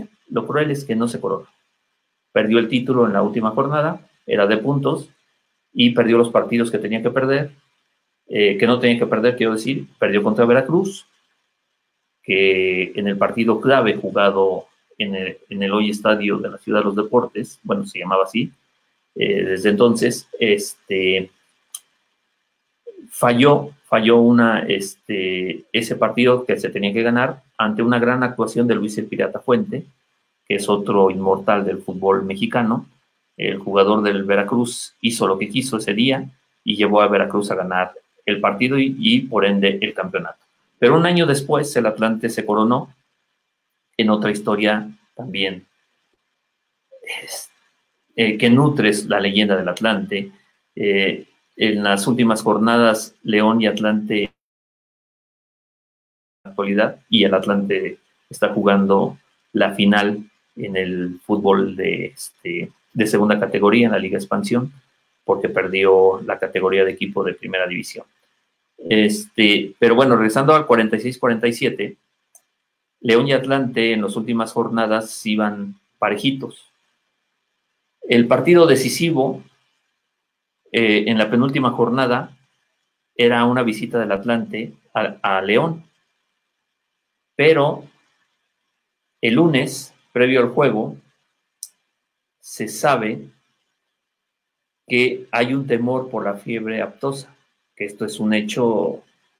[SPEAKER 2] cruel es que no se coronó. Perdió el título en la última jornada, era de puntos, y perdió los partidos que tenía que perder, que no tenía que perder, quiero decir, perdió contra Veracruz, que en el partido clave jugado en el hoy estadio de la Ciudad de los Deportes, bueno, se llamaba así, desde entonces, falló ese partido que se tenía que ganar ante una gran actuación de Luis el Pirata Fuente, que es otro inmortal del fútbol mexicano. El jugador del Veracruz hizo lo que quiso ese día y llevó a Veracruz a ganar el partido y por ende el campeonato. Pero un año después el Atlante se coronó en otra historia también que nutre la leyenda del Atlante. En las últimas jornadas, León y Atlante en la actualidad, y el Atlante está jugando la final en el fútbol de segunda categoría en la Liga Expansión, porque perdió la categoría de equipo de primera división. Pero bueno, regresando al 46-47, León y Atlante en las últimas jornadas iban parejitos. El partido decisivo en la penúltima jornada era una visita del Atlante a León, pero el lunes, previo al juego, se sabe que hay un temor por la fiebre aftosa, que esto es un hecho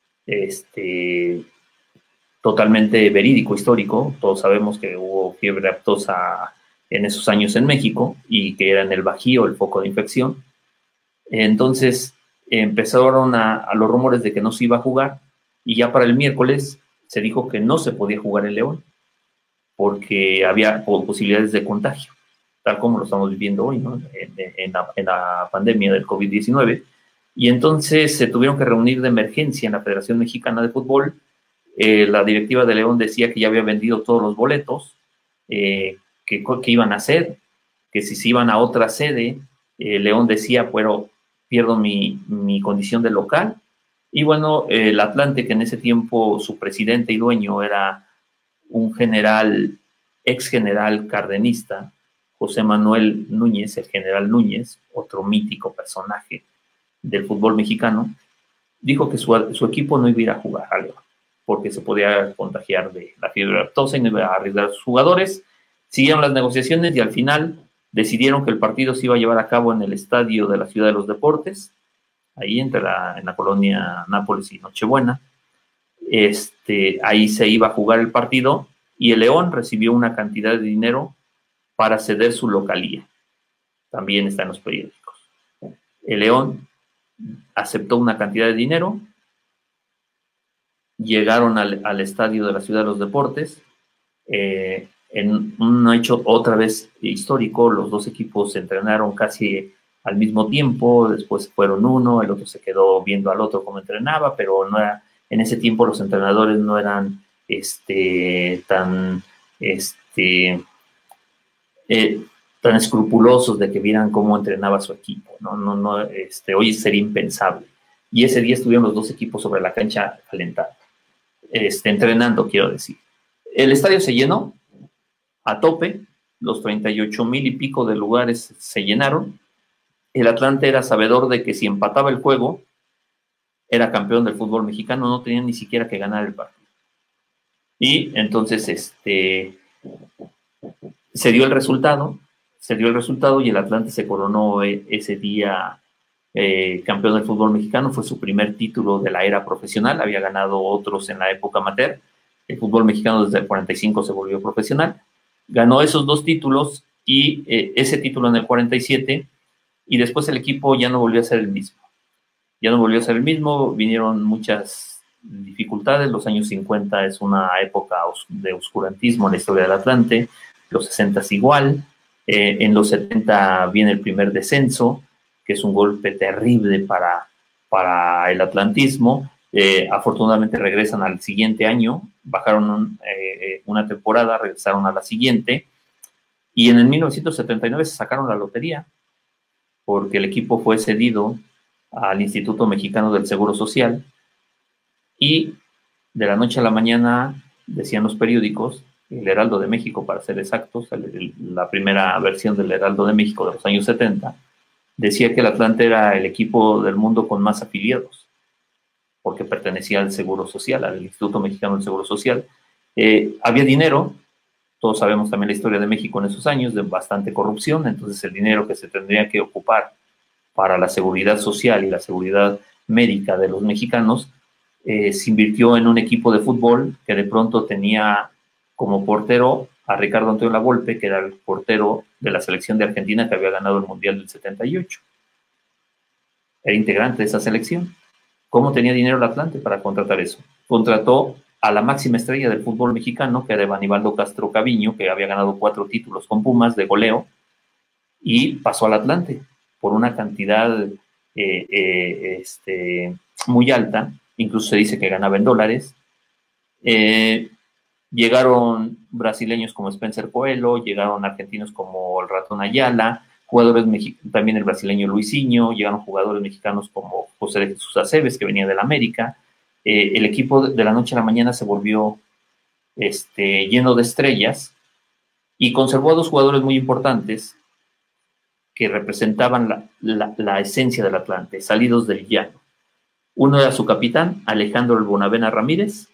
[SPEAKER 2] totalmente verídico, histórico. Todos sabemos que hubo fiebre aftosa en esos años en México y que era en el Bajío el foco de infección. Entonces empezaron a los rumores de que no se iba a jugar, y ya para el miércoles se dijo que no se podía jugar en León porque había posibilidades de contagio, tal como lo estamos viviendo hoy, ¿no? en la pandemia del COVID-19. Y entonces se tuvieron que reunir de emergencia en la Federación Mexicana de Fútbol. La directiva de León decía que ya había vendido todos los boletos, que iban a hacer, que si se iban a otra sede, León decía, pero pierdo mi condición de local. Y bueno, el Atlante, que en ese tiempo su presidente y dueño era un ex general cardenista, José Manuel Núñez, el general Núñez, otro mítico personaje del fútbol mexicano, dijo que su equipo no iba a ir a jugar a León porque se podía contagiar de la fiebre aftosa y no iba a arriesgar a sus jugadores. Siguieron las negociaciones y al final decidieron que el partido se iba a llevar a cabo en el estadio de la Ciudad de los Deportes, ahí en la colonia Nápoles y Nochebuena. Ahí se iba a jugar el partido y el León recibió una cantidad de dinero para ceder su localía. También está en los periódicos. El León aceptó una cantidad de dinero, llegaron al estadio de la Ciudad de los Deportes, en un hecho otra vez histórico. Los dos equipos se entrenaron casi al mismo tiempo, después fueron uno, el otro se quedó viendo al otro cómo entrenaba, pero no era, en ese tiempo los entrenadores no eran tan escrupulosos de que vieran cómo entrenaba su equipo, no, hoy sería impensable. Y ese día estuvieron los dos equipos sobre la cancha calentando, entrenando, quiero decir. El estadio se llenó a tope, los 38,000 y pico de lugares se llenaron. El Atlante era sabedor de que si empataba el juego, era campeón del fútbol mexicano, no tenía ni siquiera que ganar el partido. Y entonces se dio el resultado y el Atlante se coronó ese día campeón del fútbol mexicano. Fue su primer título de la era profesional, había ganado otros en la época amateur. El fútbol mexicano desde el 45 se volvió profesional. Ganó esos dos títulos y ese título en el 47, y después el equipo ya no volvió a ser el mismo. Vinieron muchas dificultades. Los años 50 es una época de oscurantismo en la historia del Atlante, los 60 es igual, en los 70 viene el primer descenso, que es un golpe terrible para el atlantismo. Afortunadamente regresan al siguiente año, bajaron una temporada, regresaron a la siguiente, y en el 1979 se sacaron la lotería, porque el equipo fue cedido al Instituto Mexicano del Seguro Social, y de la noche a la mañana, decían los periódicos, el Heraldo de México para ser exactos, la primera versión del Heraldo de México de los años 70, decía que el Atlante era el equipo del mundo con más afiliados, porque pertenecía al Seguro Social, al Instituto Mexicano del Seguro Social. Había dinero, todos sabemos también la historia de México en esos años, de bastante corrupción, entonces el dinero que se tendría que ocupar para la seguridad social y la seguridad médica de los mexicanos, se invirtió en un equipo de fútbol que de pronto tenía como portero a Ricardo Antonio Lavolpe, que era el portero de la selección de Argentina que había ganado el Mundial del 78. Era integrante de esa selección. ¿Cómo tenía dinero el Atlante para contratar eso? Contrató a la máxima estrella del fútbol mexicano, que era Evanibaldo Castro Caviño, que había ganado 4 títulos con Pumas de goleo, y pasó al Atlante por una cantidad muy alta, incluso se dice que ganaba en dólares. Llegaron brasileños como Spencer Coelho, llegaron argentinos como el Ratón Ayala, jugadores también el brasileño Luisinho, llegaron jugadores mexicanos como José de Jesús Aceves, que venía del América. El equipo de la noche a la mañana se volvió lleno de estrellas y conservó a 2 jugadores muy importantes que representaban la esencia del Atlante, salidos del llano. Uno era su capitán, Alejandro El Bonavena Ramírez,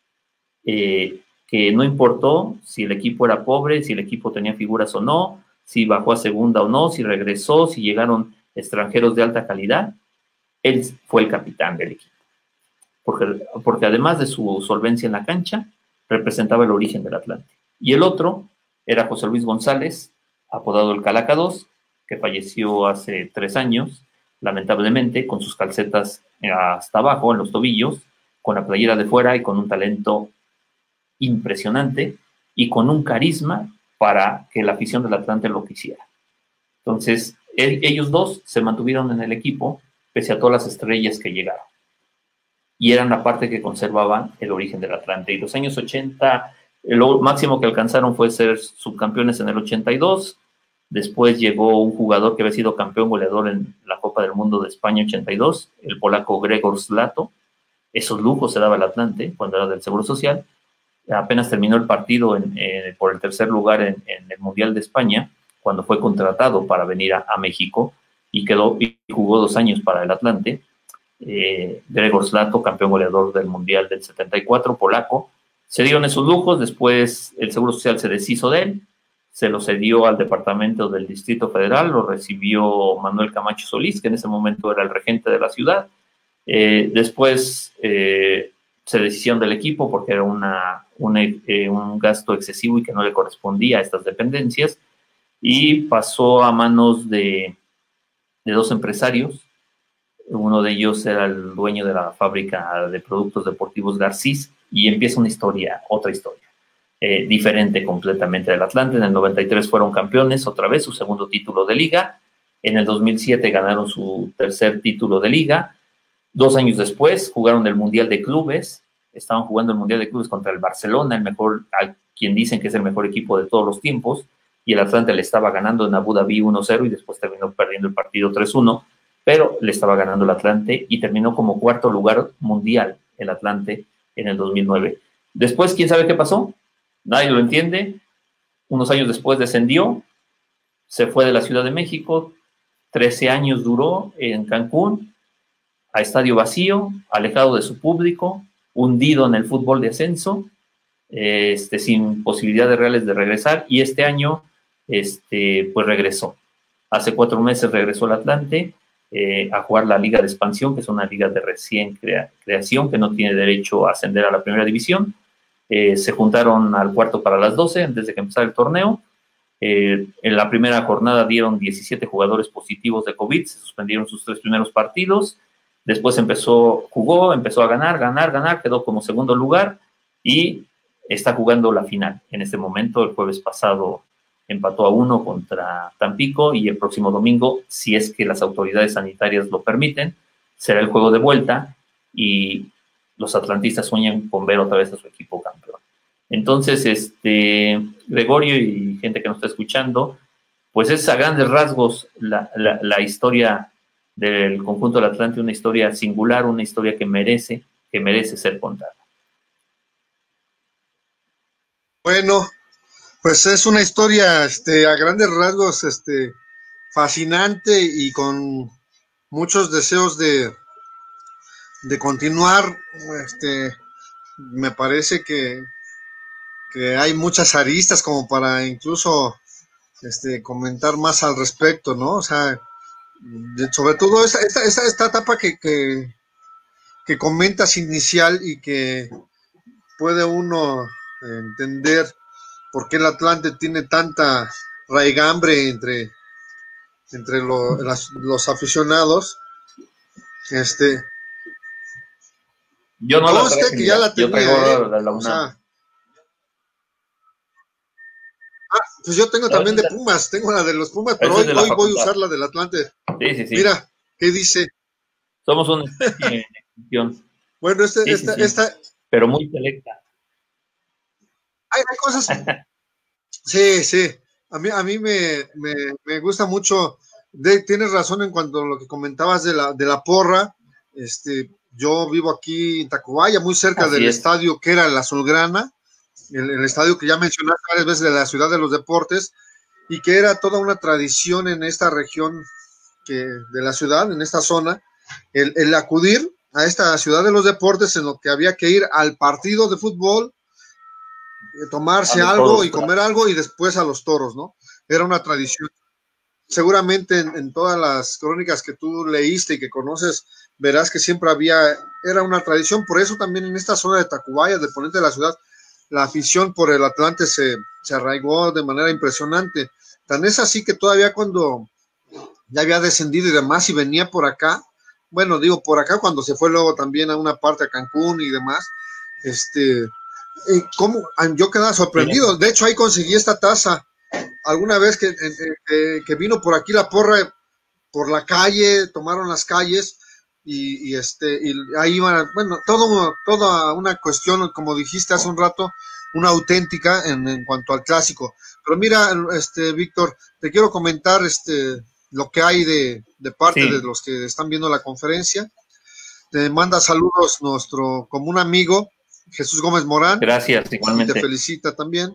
[SPEAKER 2] que no importó si el equipo era pobre, si el equipo tenía figuras o no, si bajó a segunda o no, si regresó, si llegaron extranjeros de alta calidad, él fue el capitán del equipo. Porque además de su solvencia en la cancha, representaba el origen del Atlante. Y el otro era José Luis González, apodado el Calaca 2, que falleció hace 3 años, lamentablemente, con sus calcetas hasta abajo, en los tobillos, con la playera de fuera y con un talento impresionante y con un carisma para que la afición del Atlante lo quisiera. Entonces, ellos 2 se mantuvieron en el equipo pese a todas las estrellas que llegaron. Y eran la parte que conservaban el origen del Atlante. Y los años 80, lo máximo que alcanzaron fue ser subcampeones en el 82. Después llegó un jugador que había sido campeón goleador en la Copa del Mundo de España 82, el polaco Gregor Zlato. Esos lujos se daba el Atlante cuando era del Seguro Social. Apenas terminó el partido por el tercer lugar en el Mundial de España, cuando fue contratado para venir a México y jugó 2 años para el Atlante. Gregor Zlato, campeón goleador del Mundial del 74, polaco. Se dieron esos lujos, después el Seguro Social se deshizo de él, se lo cedió al departamento del Distrito Federal, lo recibió Manuel Camacho Solís, que en ese momento era el regente de la ciudad. Después se deshicieron del equipo porque era un gasto excesivo y que no le correspondía a estas dependencias, y pasó a manos de 2 empresarios. Uno de ellos era el dueño de la fábrica de productos deportivos Garcís, y empieza otra historia, diferente completamente del Atlante. En el 93 fueron campeones, otra vez su segundo título de liga. En el 2007 ganaron su tercer título de liga. 2 años después jugaron el Mundial de Clubes, estaban jugando el Mundial de Clubes contra el Barcelona, a quien dicen que es el mejor equipo de todos los tiempos, y el Atlante le estaba ganando en Abu Dhabi 1-0 y después terminó perdiendo el partido 3-1, pero le estaba ganando el Atlante y terminó como 4º lugar mundial el Atlante en el 2009. Después, ¿quién sabe qué pasó? Nadie lo entiende. Unos años después descendió, se fue de la Ciudad de México, 13 años duró en Cancún, a estadio vacío, alejado de su público, hundido en el fútbol de ascenso, sin posibilidades reales de regresar, y este año pues regresó. Hace 4 meses regresó al Atlante a jugar la Liga de Expansión, que es una liga de recién creación, que no tiene derecho a ascender a la primera división. Se juntaron al cuarto para las 12 antes de que empezara el torneo. En la primera jornada dieron 17 jugadores positivos de COVID, se suspendieron sus 3 primeros partidos. Después empezó a ganar, quedó como segundo lugar y está jugando la final. En este momento, el jueves pasado empató a 1 contra Tampico, y el próximo domingo, si es que las autoridades sanitarias lo permiten, será el juego de vuelta y los atlantistas sueñan con ver otra vez a su equipo campeón. Entonces, Gregorio y gente que nos está escuchando, pues es a grandes rasgos la historia del conjunto del Atlante, una historia singular, una historia que merece ser contada.
[SPEAKER 1] Bueno, pues es una historia a grandes rasgos fascinante y con muchos deseos de continuar. Me parece que hay muchas aristas como para incluso comentar más al respecto, ¿no? O sea, sobre todo esta etapa que comentas inicial y que puede uno entender por qué el Atlante tiene tanta raigambre entre los aficionados.
[SPEAKER 2] Yo no la traje,
[SPEAKER 1] que ya la tenía,
[SPEAKER 2] yo traigo la UNAM.
[SPEAKER 1] O sea, pues yo tengo también de Pumas, tengo la de los Pumas, pero hoy voy a usar la del Atlante.
[SPEAKER 2] Sí.
[SPEAKER 1] Mira, ¿qué dice?
[SPEAKER 2] Somos una especie en extinción.
[SPEAKER 1] Bueno, esta...
[SPEAKER 2] Pero muy selecta.
[SPEAKER 1] Hay cosas... Sí. A mí me gusta mucho. Tienes razón en cuanto a lo que comentabas de la porra. Yo vivo aquí en Tacubaya, muy cerca del estadio que era el Azulgrana, el estadio que ya mencionaste varias veces de la Ciudad de los Deportes, y que era toda una tradición en esta región de la ciudad, en esta zona, el acudir a esta Ciudad de los Deportes, en lo que había que ir al partido de fútbol, tomarse algo toros, y comer algo, y después a los toros, ¿no? Era una tradición. Seguramente en todas las crónicas que tú leíste y que conoces, verás que siempre era una tradición. Por eso también en esta zona de Tacubaya, del poniente de la ciudad, la afición por el Atlante se arraigó de manera impresionante. Tan es así que todavía cuando ya había descendido y demás, y venía por acá, bueno, digo por acá, cuando se fue luego también a una parte a Cancún y demás, ¿cómo? Yo quedaba sorprendido. De hecho, ahí conseguí esta taza. Alguna vez que vino por aquí la porra, por la calle, tomaron las calles, y ahí iban, bueno, toda una cuestión, como dijiste hace un rato, una auténtica en cuanto al clásico. Pero mira, Víctor, te quiero comentar lo que hay de parte de los que están viendo la conferencia. Te manda saludos nuestro común amigo Jesús Gómez Morán.
[SPEAKER 2] Gracias, igualmente.
[SPEAKER 1] Y te felicita también.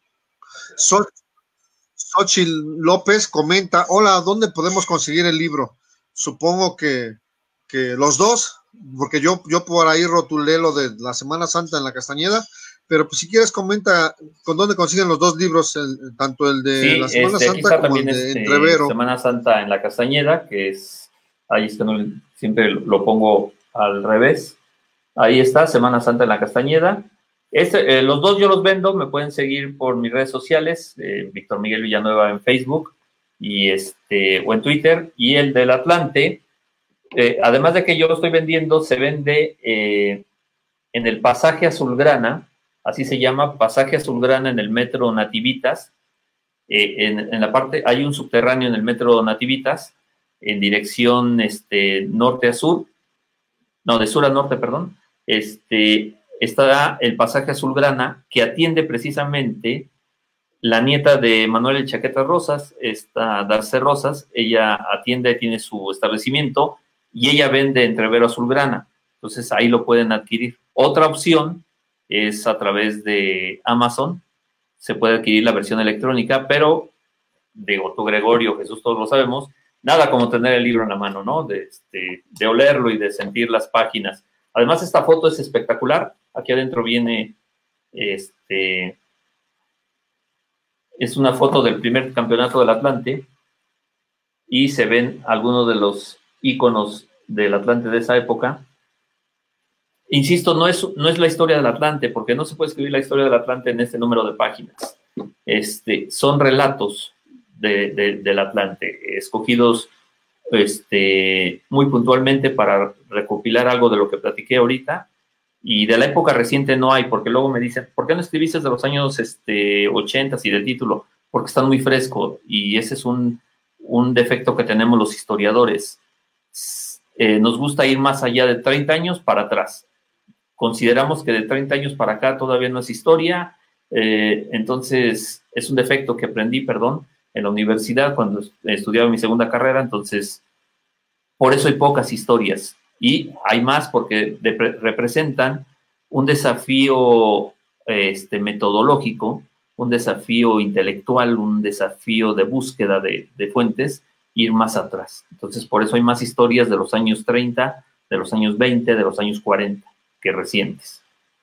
[SPEAKER 1] Xochitl López comenta: hola, ¿dónde podemos conseguir el libro? Supongo que los dos, porque yo por ahí rotulé lo de la Semana Santa en la Castañeda, pero pues si quieres comenta con dónde consiguen los dos libros, tanto el de la Semana Santa como el de Entrevero.
[SPEAKER 2] Semana Santa en la Castañeda, que es, ahí está, siempre lo pongo al revés, ahí está, Semana Santa en la Castañeda. Los dos yo los vendo, me pueden seguir por mis redes sociales, Víctor Miguel Villanueva en Facebook y o en Twitter, y el del Atlante, además de que yo lo estoy vendiendo, se vende en el Pasaje Azulgrana, así se llama, Pasaje Azulgrana en el Metro Nativitas. En la parte, hay un subterráneo en el Metro Nativitas, en dirección norte a sur, no, de sur a norte, perdón. Está el Pasaje Azulgrana, que atiende precisamente la nieta de Manuel El Chaqueta Rosas, Darce Rosas. Ella atiende, tiene su establecimiento, y ella vende Entrevero Azulgrana. Entonces ahí lo pueden adquirir. Otra opción es a través de Amazon. Se puede adquirir la versión electrónica, pero digo, tú, Gregorio, Jesús, todos lo sabemos, nada como tener el libro en la mano, ¿no? De olerlo y de sentir las páginas. Además, esta foto es espectacular. Aquí adentro viene, es una foto del primer campeonato del Atlante, y se ven algunos de los íconos del Atlante de esa época. Insisto, no es la historia del Atlante, porque no se puede escribir la historia del Atlante en este número de páginas. Son relatos del Atlante, escogidos muy puntualmente para recopilar algo de lo que platiqué ahorita, y de la época reciente no hay, porque luego me dicen, ¿por qué no escribiste de los años 80 y del título? Porque están muy frescos, y ese es un defecto que tenemos los historiadores. Nos gusta ir más allá de 30 años para atrás. Consideramos que de 30 años para acá todavía no es historia, entonces es un defecto que aprendí, en la universidad cuando estudiaba mi segunda carrera. Entonces, por eso hay pocas historias, y hay más porque representan un desafío metodológico, un desafío intelectual, un desafío de búsqueda de fuentes ir más atrás. Entonces, por eso hay más historias de los años 30, de los años 20, de los años 40, que recientes.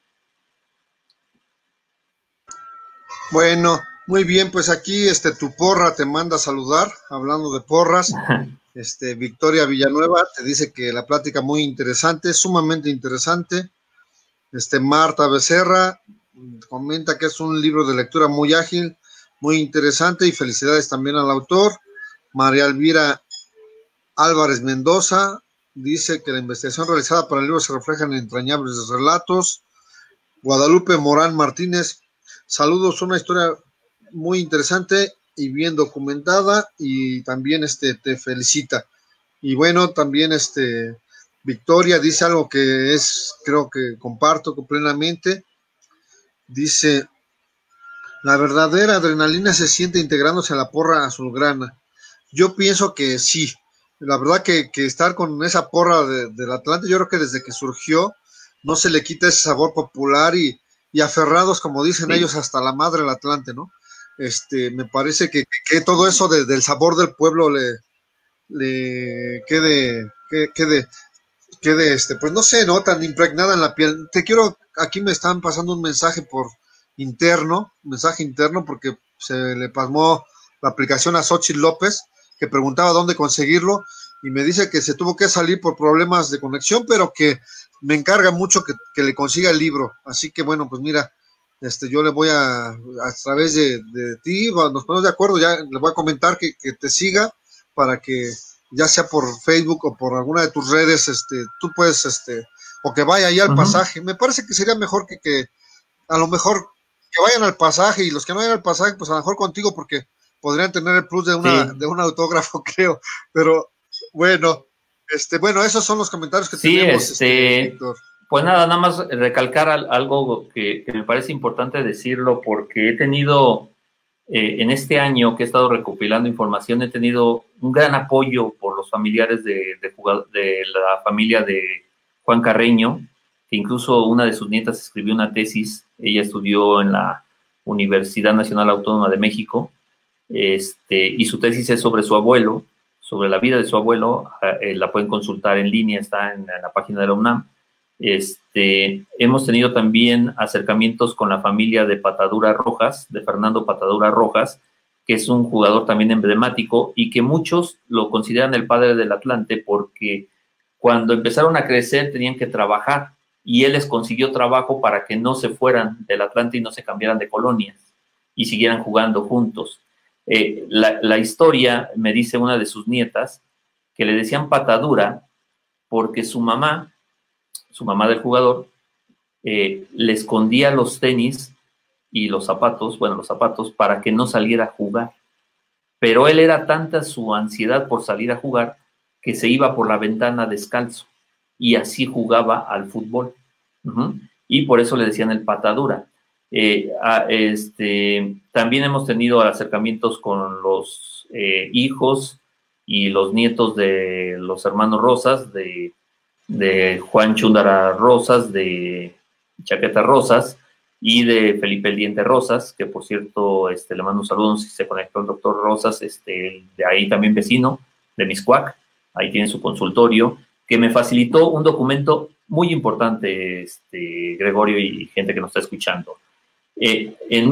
[SPEAKER 1] Bueno, muy bien, pues aquí tu porra te manda a saludar, hablando de porras. Victoria Villanueva te dice que la plática muy interesante, sumamente interesante. Marta Becerra comenta que es un libro de lectura muy ágil, muy interesante, y felicidades también al autor. María Elvira Álvarez Mendoza dice que la investigación realizada para el libro se refleja en entrañables relatos. Guadalupe Morán Martínez, saludos, una historia muy interesante y bien documentada, y también te felicita. Y bueno, también Victoria dice algo que creo que comparto plenamente. Dice: la verdadera adrenalina se siente integrándose a la porra azulgrana. Yo pienso que sí. La verdad que estar con esa porra del Atlante, yo creo que desde que surgió no se le quita ese sabor popular, y aferrados, como dicen sí, ellos, hasta la madre del Atlante, ¿no? Me parece que todo eso del sabor del pueblo le quede, pues no sé, ¿no? Tan impregnada en la piel. Aquí me están pasando un mensaje mensaje interno, porque se le pasmó la aplicación a Xochitl López, que preguntaba dónde conseguirlo, y me dice que se tuvo que salir por problemas de conexión, pero que me encarga mucho que le consiga el libro. Así que bueno, pues mira, yo le voy a través de ti, nos ponemos de acuerdo, ya le voy a comentar que te siga, para que ya sea por Facebook o por alguna de tus redes, tú puedes, o que vaya ahí al pasaje. Me parece que sería mejor que a lo mejor que vayan al pasaje, y los que no vayan al pasaje, pues a lo mejor contigo, porque podrían tener el plus de un autógrafo, creo. Pero bueno, bueno, esos son los comentarios que tenemos, Víctor.
[SPEAKER 2] Pues nada más recalcar algo que me parece importante decirlo, porque he tenido, en este año que he estado recopilando información, he tenido un gran apoyo por los familiares de la familia de Juan Carreño, que incluso una de sus nietas escribió una tesis. Ella estudió en la Universidad Nacional Autónoma de México, y su tesis es sobre su abuelo, sobre la vida de su abuelo. La pueden consultar en línea, está en la página de la UNAM. Hemos tenido también acercamientos con la familia de Patadura Rojas, de Fernando Patadura Rojas, que es un jugador también emblemático y que muchos lo consideran el padre del Atlante, porque cuando empezaron a crecer tenían que trabajar, y él les consiguió trabajo para que no se fueran del Atlante y no se cambiaran de colonias y siguieran jugando juntos. La historia, me dice una de sus nietas, que le decían Patadura porque su mamá del jugador, le escondía los tenis y los zapatos, para que no saliera a jugar. Pero él era tanta su ansiedad por salir a jugar que se iba por la ventana descalzo, y así jugaba al fútbol. Y por eso le decían el Patadura. También hemos tenido acercamientos con los hijos y los nietos de los hermanos Rosas, de Juan Chúndara Rosas, de Chaqueta Rosas, y de Felipe el Diente Rosas, que por cierto le mando un saludo si se conectó el doctor Rosas, de ahí también vecino, de Miscuac. Ahí tiene su consultorio, que me facilitó un documento muy importante, Gregorio y gente que nos está escuchando. En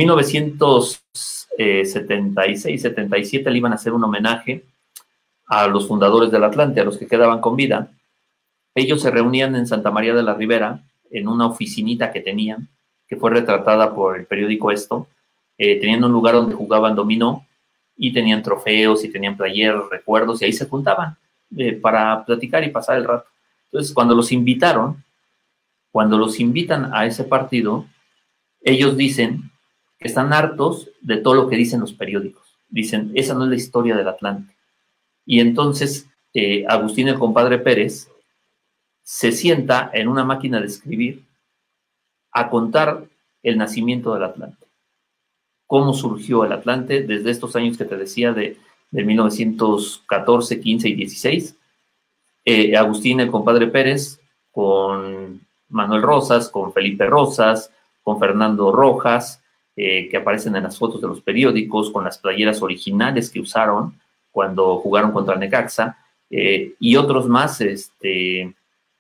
[SPEAKER 2] 1976-77 le iban a hacer un homenaje a los fundadores del Atlante, a los que quedaban con vida. Ellos se reunían en Santa María de la Ribera, en una oficinita que tenían, que fue retratada por el periódico Esto. Tenían un lugar donde jugaban dominó, y tenían trofeos, y tenían playeros, recuerdos, y ahí se juntaban para platicar y pasar el rato. Entonces, cuando los invitan a ese partido, ellos dicen que están hartos de todo lo que dicen los periódicos. Dicen, esa no es la historia del Atlante. Y entonces, Agustín el compadre Pérez se sienta en una máquina de escribir a contar el nacimiento del Atlante. Cómo surgió el Atlante desde estos años que te decía, de 1914, 15 y 16. Agustín el compadre Pérez, con Manuel Rosas, con Felipe Rosas, con Fernando Rojas, que aparecen en las fotos de los periódicos, con las playeras originales que usaron, cuando jugaron contra el Necaxa, y otros más se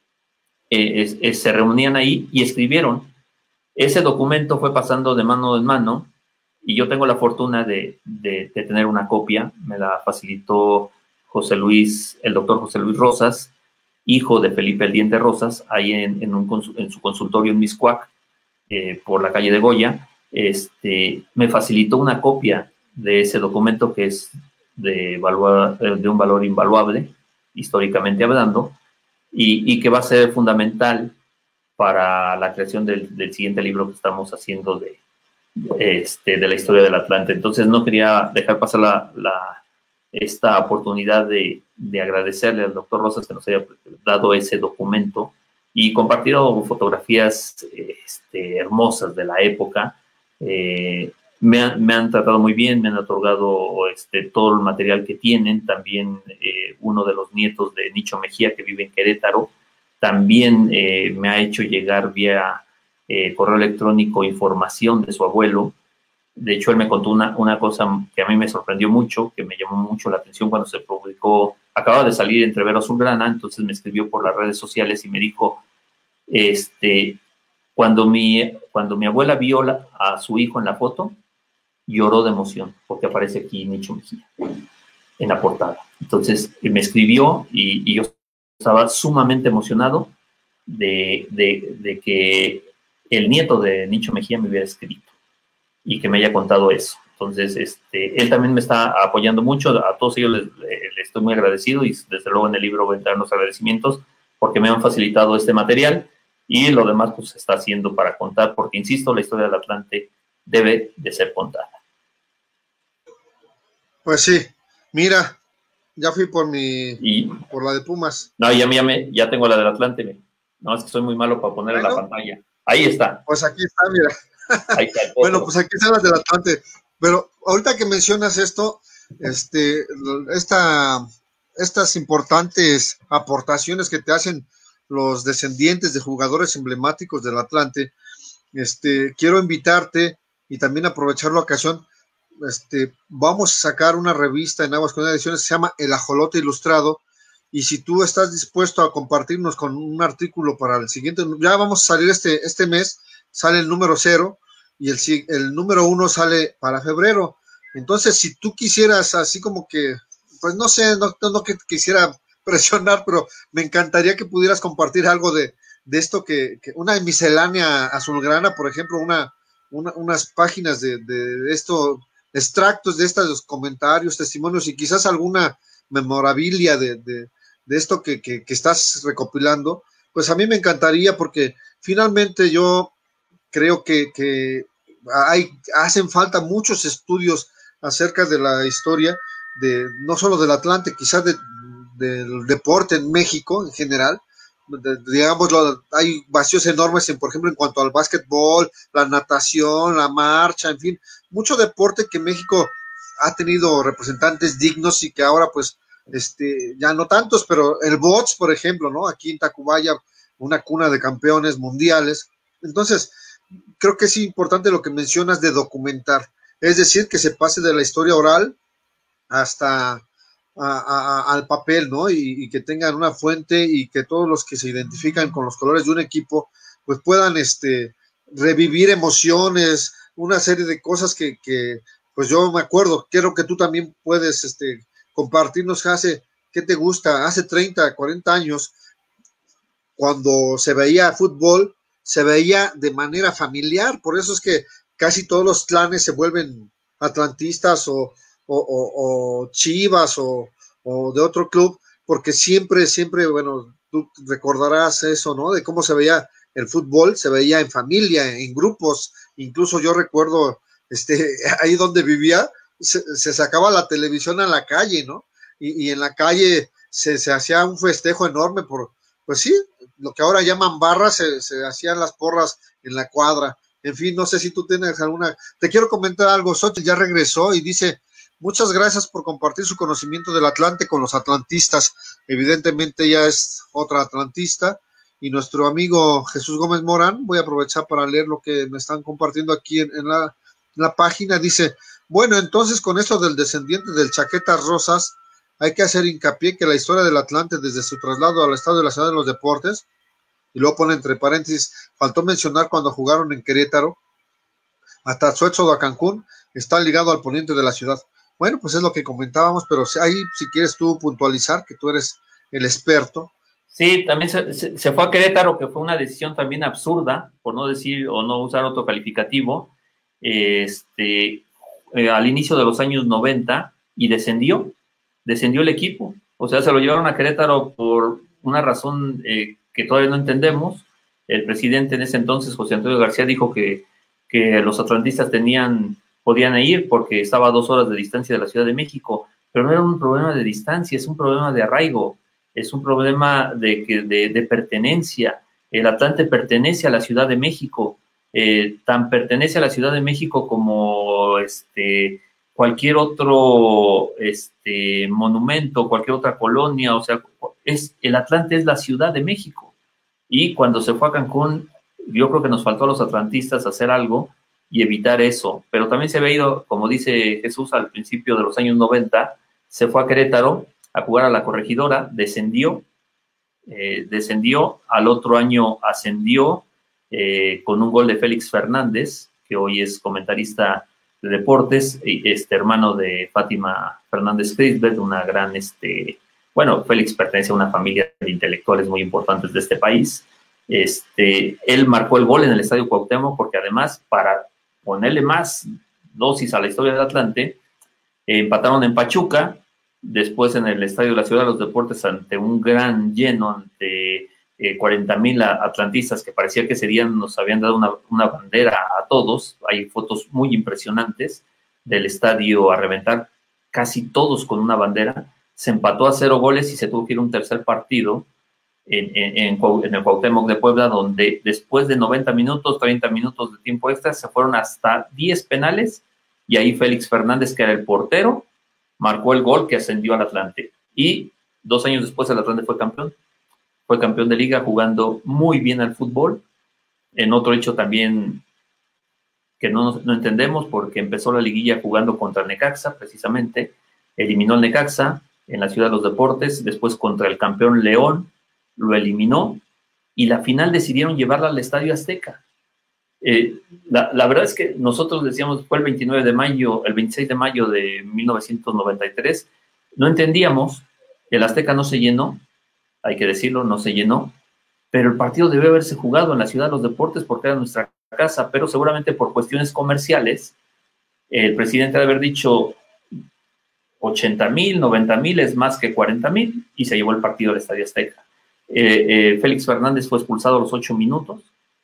[SPEAKER 2] reunían ahí y escribieron. Ese documento fue pasando de mano en mano y yo tengo la fortuna de tener una copia. Me la facilitó el doctor José Luis Rosas, hijo de Felipe el Diente Rosas, ahí en su consultorio en Mixcoac, por la calle de Goya. Me facilitó una copia de ese documento que es de un valor invaluable, históricamente hablando, y que va a ser fundamental para la creación del siguiente libro que estamos haciendo de la historia del Atlante. Entonces no quería dejar pasar esta oportunidad de agradecerle al doctor Rosas que nos haya dado ese documento y compartido fotografías hermosas de la época. Me han tratado muy bien, me han otorgado todo el material que tienen. También uno de los nietos de Nicho Mejía, que vive en Querétaro, también me ha hecho llegar vía correo electrónico información de su abuelo. De hecho, él me contó una cosa que a mí me sorprendió mucho, que me llamó mucho la atención cuando se publicó. Acaba de salir Entrevero Azulgrana, entonces me escribió por las redes sociales y me dijo, cuando mi abuela vio a su hijo en la foto, lloró de emoción, porque aparece aquí Nicho Mejía en la portada. Entonces me escribió y yo estaba sumamente emocionado de que el nieto de Nicho Mejía me hubiera escrito y que me haya contado eso. Entonces, él también me está apoyando mucho. A todos ellos les estoy muy agradecido y desde luego en el libro voy a entrar los agradecimientos porque me han facilitado este material y lo demás pues se está haciendo para contar, porque insisto, la historia del Atlante debe de ser contada.
[SPEAKER 1] Pues sí, mira, ya fui por la de Pumas.
[SPEAKER 2] No, ya tengo la del Atlante. No, es que soy muy malo para poner en la pantalla. Ahí está.
[SPEAKER 1] Pues aquí está, mira.
[SPEAKER 2] Ahí está el
[SPEAKER 1] bueno, pues aquí están las del Atlante. Pero ahorita que mencionas esto, estas importantes aportaciones que te hacen los descendientes de jugadores emblemáticos del Atlante, quiero invitarte y también aprovechar la ocasión. Vamos a sacar una revista en Aguas con Ediciones que se llama El Ajolote Ilustrado, y si tú estás dispuesto a compartirnos con un artículo para el siguiente, ya vamos a salir este mes, sale el número 0 y el número 1 sale para febrero. Entonces, si tú quisieras así como que, pues no sé, no que quisiera presionar, pero me encantaría que pudieras compartir algo de esto, que una miscelánea azulgrana, por ejemplo, unas páginas de esto, extractos de estos comentarios, testimonios y quizás alguna memorabilia de esto que estás recopilando. Pues a mí me encantaría, porque finalmente yo creo que hacen falta muchos estudios acerca de la historia no solo del Atlante, quizás del deporte en México en general. Hay vacíos enormes, por ejemplo, en cuanto al básquetbol, la natación, la marcha, en fin, mucho deporte que México ha tenido representantes dignos y que ahora pues ya no tantos, pero el box, por ejemplo, ¿no? Aquí en Tacubaya, una cuna de campeones mundiales. Entonces, creo que es importante lo que mencionas de documentar, es decir, que se pase de la historia oral hasta al papel, ¿no? Y que tengan una fuente, y que todos los que se identifican con los colores de un equipo, pues puedan revivir emociones, una serie de cosas que pues yo me acuerdo. Quiero que tú también puedes compartirnos ¿qué te gusta? Hace 30, 40 años, cuando se veía fútbol, se veía de manera familiar. Por eso es que casi todos los clanes se vuelven atlantistas o Chivas o de otro club, porque siempre, bueno, tú recordarás eso, ¿no? De cómo se veía el fútbol, se veía en familia, en grupos. Incluso yo recuerdo, ahí donde vivía, se sacaba la televisión a la calle, ¿no? Y en la calle se hacía un festejo enorme pues sí, lo que ahora llaman barras, se hacían las porras en la cuadra. En fin, no sé si tú tienes alguna. Te quiero comentar algo. Xochitl ya regresó y dice: muchas gracias por compartir su conocimiento del Atlante con los atlantistas. Evidentemente ella es otra atlantista. Y nuestro amigo Jesús Gómez Morán, voy a aprovechar para leer lo que me están compartiendo aquí en la página. Dice: Bueno, entonces con esto del descendiente del Chaquetas Rosas, hay que hacer hincapié que la historia del Atlante desde su traslado al Estadio de la Ciudad de los Deportes, y luego pone entre paréntesis, faltó mencionar cuando jugaron en Querétaro, hasta su éxodo a Cancún, está ligado al poniente de la ciudad. Bueno, pues es lo que comentábamos, pero ahí si quieres tú puntualizar, que tú eres el experto.
[SPEAKER 2] Sí, también se fue a Querétaro, que fue una decisión también absurda, por no decir o no usar otro calificativo, al inicio de los años 90, y descendió el equipo. O sea, se lo llevaron a Querétaro por una razón que todavía no entendemos. El presidente en ese entonces, José Antonio García, dijo que los atlantistas podían ir porque estaba a 2 horas de distancia de la Ciudad de México, pero no era un problema de distancia, es un problema de arraigo, es un problema de pertenencia. El Atlante pertenece a la Ciudad de México, tan pertenece a la Ciudad de México como cualquier otro monumento, cualquier otra colonia. O sea, el Atlante es la Ciudad de México. Y cuando se fue a Cancún, yo creo que nos faltó a los atlantistas hacer algo y evitar eso. Pero también se había ido, como dice Jesús, al principio de los años 90, se fue a Querétaro a jugar a la Corregidora, descendió, al otro año ascendió con un gol de Félix Fernández, que hoy es comentarista de deportes, hermano de Fátima Fernández Crisbert, una gran, bueno, Félix pertenece a una familia de intelectuales muy importantes de este país. Él marcó el gol en el Estadio Cuauhtémoc porque además, para ponerle más dosis a la historia del Atlante, empataron en Pachuca, después en el Estadio de la Ciudad de los Deportes ante un gran lleno, ante 40,000 atlantistas que parecía que nos habían dado una bandera a todos. Hay fotos muy impresionantes del estadio a reventar, casi todos con una bandera. Se empató a 0 goles y se tuvo que ir un tercer partido en el Cuauhtémoc de Puebla, donde después de 90 minutos, 30 minutos de tiempo extra, se fueron hasta 10 penales, y ahí Félix Fernández, que era el portero, marcó el gol que ascendió al Atlante. Y 2 años después el Atlante fue campeón de liga, jugando muy bien al fútbol. En otro hecho también que no entendemos, porque empezó la liguilla jugando contra el Necaxa, precisamente, eliminó al Necaxa en la Ciudad de los Deportes, después contra el campeón León, lo eliminó, y la final decidieron llevarla al Estadio Azteca. La verdad es que nosotros decíamos, fue el 26 de mayo de 1993, no entendíamos, el Azteca no se llenó, hay que decirlo, no se llenó, pero el partido debe haberse jugado en la Ciudad de los Deportes porque era nuestra casa, pero seguramente por cuestiones comerciales, el presidente debe haber dicho 80,000, 90,000 es más que 40,000, y se llevó el partido al Estadio Azteca. Félix Fernández fue expulsado a los 8 minutos,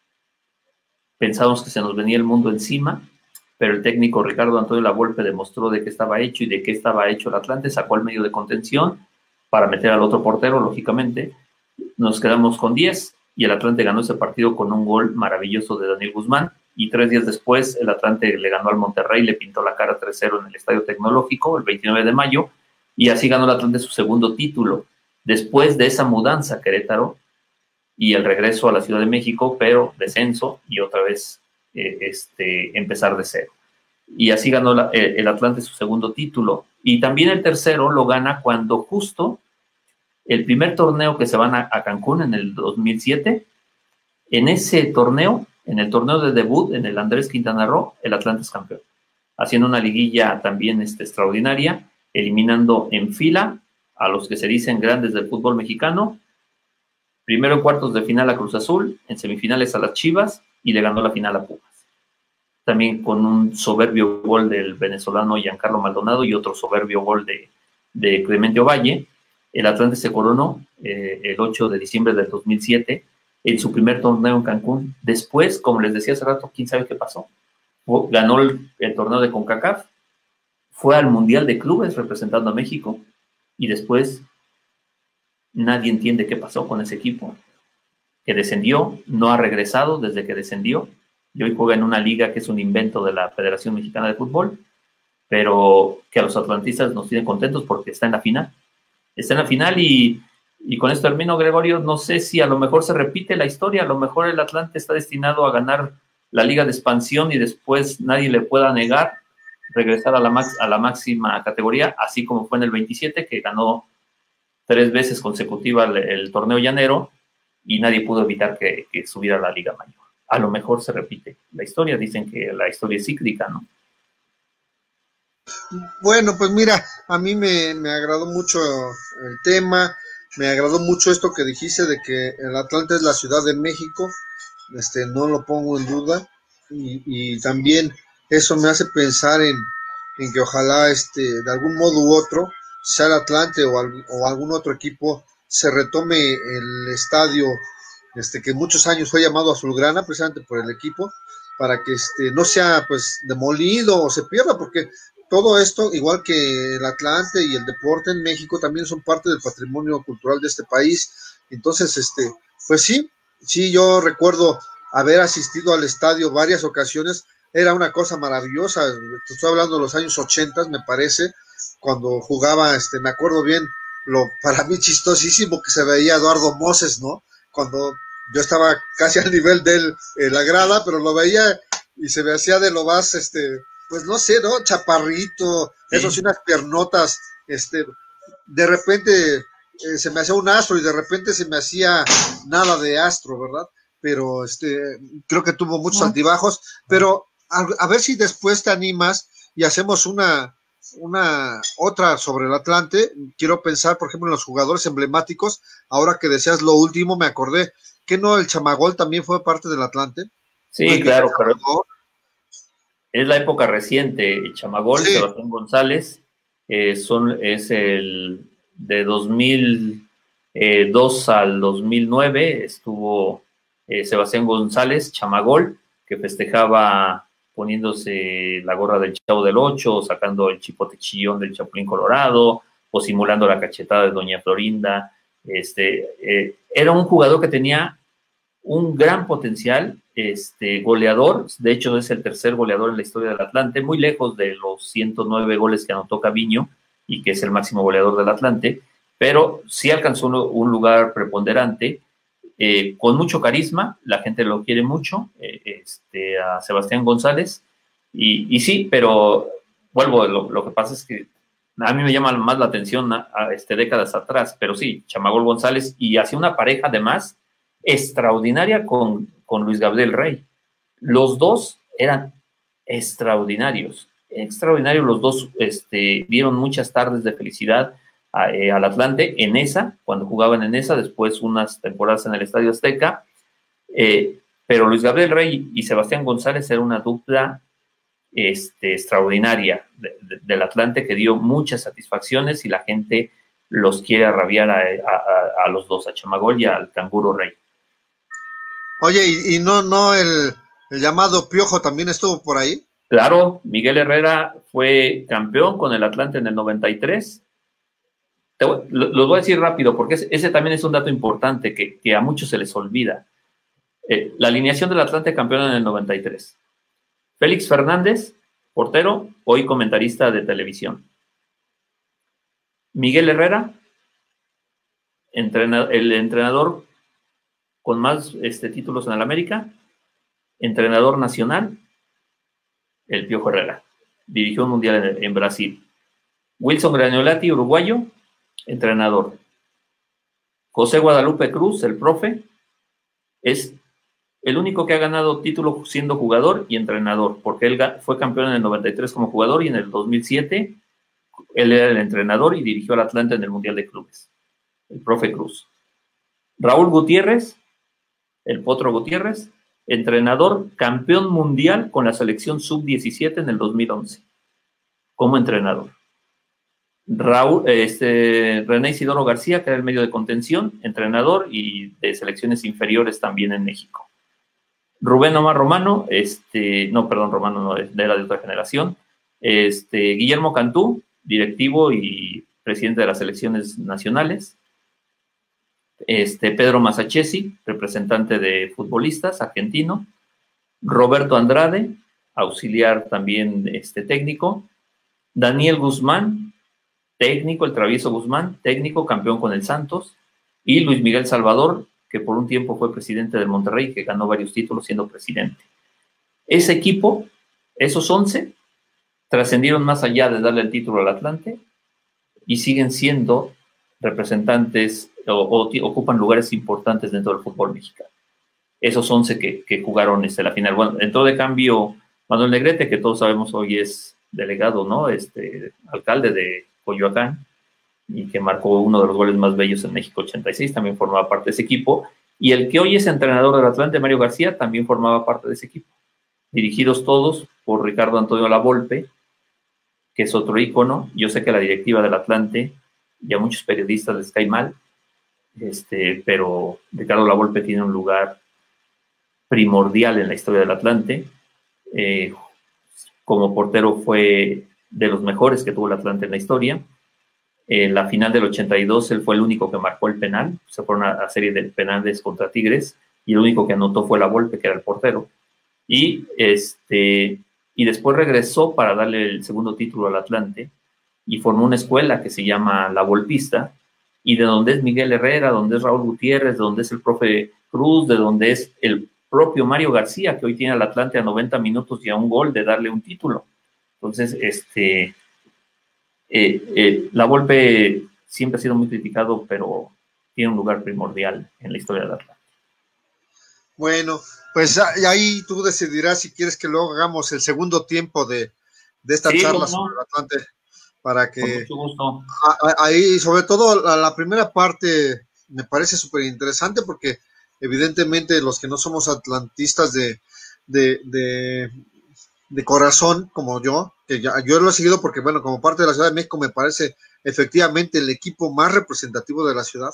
[SPEAKER 2] pensamos que se nos venía el mundo encima, pero el técnico Ricardo Antonio Lavolpe demostró de qué estaba hecho y de qué estaba hecho el Atlante, sacó el medio de contención para meter al otro portero, lógicamente. Nos quedamos con 10 y el Atlante ganó ese partido con un gol maravilloso de Daniel Guzmán, y 3 días después el Atlante le ganó al Monterrey, le pintó la cara 3-0 en el Estadio Tecnológico el 29 de mayo, y así ganó el Atlante su segundo título. Después de esa mudanza a Querétaro y el regreso a la Ciudad de México, pero descenso y otra vez empezar de cero. Y así ganó el Atlante su segundo título. Y también el tercero lo gana cuando justo el primer torneo que se van a Cancún en el 2007, en ese torneo, en el torneo de debut, en el Andrés Quintana Roo, el Atlante es campeón, haciendo una liguilla también extraordinaria, eliminando en fila a los que se dicen grandes del fútbol mexicano. Primero en cuartos de final a Cruz Azul, en semifinales a las Chivas, y le ganó la final a Pumas. También con un soberbio gol del venezolano Giancarlo Maldonado y otro soberbio gol de Clemente Ovalle. El Atlante se coronó el 8 de diciembre del 2007 en su primer torneo en Cancún. Después, como les decía hace rato, quién sabe qué pasó. Ganó el torneo de CONCACAF, fue al Mundial de Clubes representando a México, y después nadie entiende qué pasó con ese equipo, que descendió, no ha regresado desde que descendió, y hoy juega en una liga que es un invento de la Federación Mexicana de Fútbol, pero que a los atlantistas nos tiene contentos porque está en la final. Está en la final, y con esto termino, Gregorio. No sé si a lo mejor se repite la historia, a lo mejor el Atlante está destinado a ganar la Liga de Expansión y después nadie le pueda negar regresar a la máxima categoría, así como fue en el 27, que ganó 3 veces consecutiva el torneo llanero y nadie pudo evitar que subiera a la Liga Mayor. A lo mejor se repite la historia, dicen que la historia es cíclica, ¿no?
[SPEAKER 1] Bueno, pues mira, a mí me agradó mucho el tema, me agradó mucho esto que dijiste de que el Atlante es la Ciudad de México, no lo pongo en duda, y también eso me hace pensar en que ojalá de algún modo u otro, sea el Atlante o algún otro equipo, se retome el estadio que muchos años fue llamado Azulgrana, precisamente por el equipo, para que no sea pues demolido o se pierda, porque todo esto, igual que el Atlante y el deporte en México, también son parte del patrimonio cultural de este país. Entonces, pues sí, yo recuerdo haber asistido al estadio varias ocasiones, era una cosa maravillosa, estoy hablando de los años 80, me parece, cuando jugaba, me acuerdo bien, lo para mí chistosísimo que se veía Eduardo Moses, ¿no? Cuando yo estaba casi al nivel de él en la grada, pero lo veía y se me hacía de lo más, pues no sé, ¿no? Chaparrito, sí. Eso sí, unas piernotas, de repente se me hacía un astro y de repente se me hacía nada de astro, ¿verdad? Pero creo que tuvo muchos altibajos, pero a ver si después te animas y hacemos otra sobre el Atlante. Quiero pensar, por ejemplo, en los jugadores emblemáticos. Ahora que decías lo último, me acordé que no, el Chamagol también fue parte del Atlante.
[SPEAKER 2] Sí, claro, pero es la época reciente. El Chamagol, sí. Sebastián González, es el de 2002 al 2009, estuvo Sebastián González, Chamagol, que festejaba poniéndose la gorra del Chavo del Ocho, sacando el chipote chillón del Chapulín Colorado, o simulando la cachetada de Doña Florinda. Era un jugador que tenía un gran potencial, goleador, de hecho es el tercer goleador en la historia del Atlante, muy lejos de los 109 goles que anotó Caviño, y que es el máximo goleador del Atlante, pero sí alcanzó un lugar preponderante, con mucho carisma, la gente lo quiere mucho, a Sebastián González, y sí, pero vuelvo, lo que pasa es que a mí me llama más la atención décadas atrás, pero sí, Chamagol González, y hacía una pareja además extraordinaria con Luis Gabriel Rey. Los dos eran extraordinarios los dos, dieron muchas tardes de felicidad al Atlante en esa, cuando jugaban en esa, después unas temporadas en el Estadio Azteca, pero Luis Gabriel Rey y Sebastián González era una dupla extraordinaria del Atlante, que dio muchas satisfacciones y la gente los quiere arrabiar a los dos, a Chamagol y al Canguro Rey.
[SPEAKER 1] Oye, ¿y no el llamado Piojo también estuvo por ahí?
[SPEAKER 2] Claro, Miguel Herrera fue campeón con el Atlante en el 93. Los voy a decir rápido, porque ese también es un dato importante que a muchos se les olvida. La alineación del Atlante campeón en el 93. Félix Fernández, portero, hoy comentarista de televisión. Miguel Herrera, el entrenador con más títulos en el América, entrenador nacional, el Piojo Herrera, dirigió un mundial en Brasil. Wilson Graniolati, uruguayo, entrenador. José Guadalupe Cruz, el profe, es el único que ha ganado título siendo jugador y entrenador, porque él fue campeón en el 93 como jugador y en el 2007 él era el entrenador y dirigió al Atlante en el Mundial de Clubes, el profe Cruz. Raúl Gutiérrez, el Potro Gutiérrez, entrenador, campeón mundial con la selección sub-17 en el 2011, como entrenador. René Isidoro García, que era el medio de contención, entrenador y de selecciones inferiores también en México. Rubén Omar Romano, Romano no, era de otra generación. Guillermo Cantú, directivo y presidente de las selecciones nacionales. Pedro Masachesi, representante de futbolistas, argentino. Roberto Andrade, auxiliar también técnico. Daniel Guzmán, técnico, el Travieso Guzmán, técnico, campeón con el Santos. Y Luis Miguel Salvador, que por un tiempo fue presidente del Monterrey, que ganó varios títulos siendo presidente. Ese equipo, esos 11, trascendieron más allá de darle el título al Atlante y siguen siendo representantes o ocupan lugares importantes dentro del fútbol mexicano. Esos 11 que jugaron la final. Bueno, entró de cambio Manuel Negrete, que todos sabemos hoy es delegado, ¿no? Alcalde de Coyoacán, y que marcó uno de los goles más bellos en México 86, también formaba parte de ese equipo. Y el que hoy es entrenador del Atlante, Mario García, también formaba parte de ese equipo. Dirigidos todos por Ricardo Antonio Lavolpe, que es otro ícono. Yo sé que la directiva del Atlante y a muchos periodistas les cae mal, pero Ricardo Lavolpe tiene un lugar primordial en la historia del Atlante. Como portero fue de los mejores que tuvo el Atlante en la historia. La final del 82, él fue el único que marcó el penal. Se fueron a serie de penales contra Tigres y el único que anotó fue Lavolpe, que era el portero. Y después regresó para darle el segundo título al Atlante y formó una escuela que se llama La Volpista, y de donde es Miguel Herrera, donde es Raúl Gutiérrez, de donde es el profe Cruz, de donde es el propio Mario García, que hoy tiene al Atlante a 90 minutos y a un gol de darle un título. Entonces, Lavolpe siempre ha sido muy criticado, pero tiene un lugar primordial en la historia del Atlante.
[SPEAKER 1] Bueno, pues ahí tú decidirás si quieres que luego hagamos el segundo tiempo de esta charla sobre el Atlante, para que...
[SPEAKER 2] Con mucho gusto.
[SPEAKER 1] Ahí, sobre todo, la primera parte me parece súper interesante, porque evidentemente los que no somos atlantistas de corazón, como yo, que yo lo he seguido porque, bueno, como parte de la Ciudad de México me parece efectivamente el equipo más representativo de la ciudad,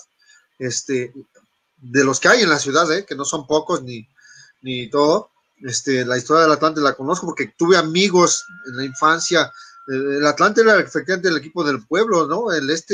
[SPEAKER 1] de los que hay en la ciudad, que no son pocos ni todo. La historia del Atlante la conozco porque tuve amigos en la infancia. El Atlante era efectivamente el equipo del pueblo, ¿no?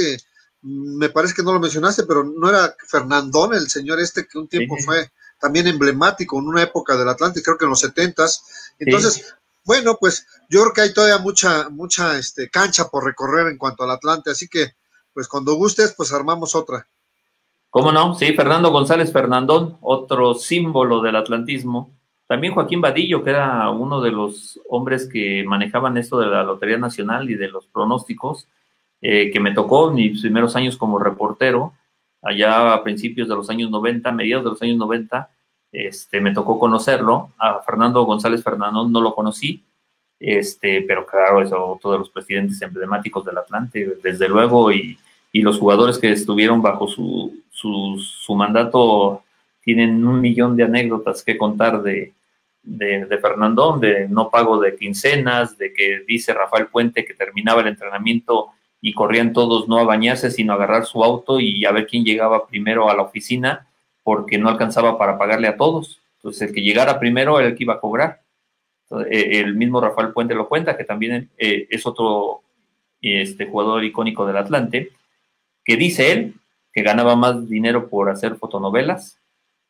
[SPEAKER 1] Me parece que no lo mencionaste, pero no era Fernandón, el señor que un tiempo fue también emblemático en una época del Atlante, creo que en los 70s. Entonces, bueno, pues yo creo que hay todavía mucha cancha por recorrer en cuanto al Atlante, así que, pues cuando gustes, pues armamos otra.
[SPEAKER 2] ¿Cómo no? Sí, Fernando González Fernandón, otro símbolo del atlantismo. También Joaquín Vadillo, que era uno de los hombres que manejaban esto de la Lotería Nacional y de los pronósticos, que me tocó en mis primeros años como reportero, allá a principios de los años 90, mediados de los años 90, me tocó conocerlo. A Fernando González Fernandón no lo conocí, pero claro, es otro de los presidentes emblemáticos del Atlante, desde luego, y los jugadores que estuvieron bajo su mandato tienen 1,000,000 de anécdotas que contar de Fernandón, de no pago de quincenas, de que dice Rafael Puente que terminaba el entrenamiento y corrían todos no a bañarse, sino a agarrar su auto y a ver quién llegaba primero a la oficina, porque no alcanzaba para pagarle a todos. Entonces, el que llegara primero era el que iba a cobrar. Entonces, el mismo Rafael Puente lo cuenta, que también es otro jugador icónico del Atlante, que dice él que ganaba más dinero por hacer fotonovelas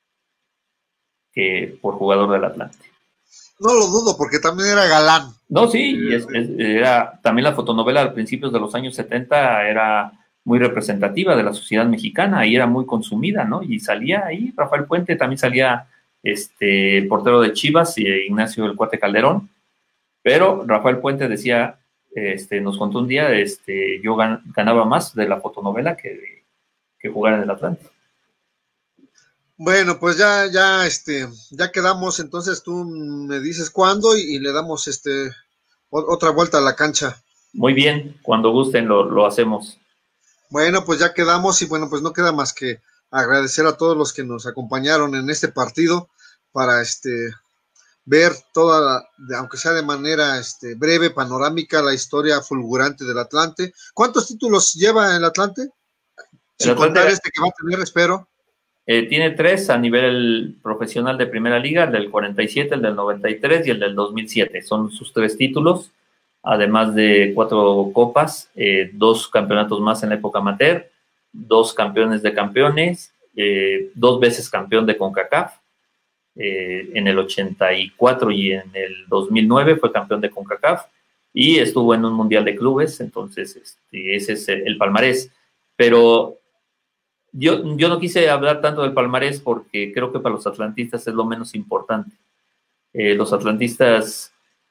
[SPEAKER 2] que por jugador del Atlante.
[SPEAKER 1] No lo dudo, porque también era galán.
[SPEAKER 2] No, sí, era también la fotonovela a principios de los años 70 era muy representativa de la sociedad mexicana y era muy consumida, ¿no? Y salía ahí Rafael Puente, también salía el portero de Chivas, Ignacio El Cuate Calderón, pero Rafael Puente decía, nos contó un día, yo ganaba más de la fotonovela que jugar en el Atlante.
[SPEAKER 1] Bueno, pues ya quedamos. Entonces tú me dices cuándo y le damos otra vuelta a la cancha.
[SPEAKER 2] Muy bien, cuando gusten lo hacemos.
[SPEAKER 1] Bueno, pues ya quedamos, y bueno, pues no queda más que agradecer a todos los que nos acompañaron en este partido para ver toda, aunque sea de manera breve, panorámica, la historia fulgurante del Atlante. ¿Cuántos títulos lleva el Atlante? Sin contar que va a tener, espero.
[SPEAKER 2] Tiene 3 a nivel profesional de Primera Liga, el del 47, el del 93 y el del 2007. Son sus 3 títulos, además de 4 copas, 2 campeonatos más en la época amateur, 2 campeones de campeones, 2 veces campeón de CONCACAF. En el 84 y en el 2009 fue campeón de CONCACAF y estuvo en un mundial de clubes. Entonces ese es el palmarés. Pero yo no quise hablar tanto del palmarés porque creo que para los atlantistas es lo menos importante. Los atlantistas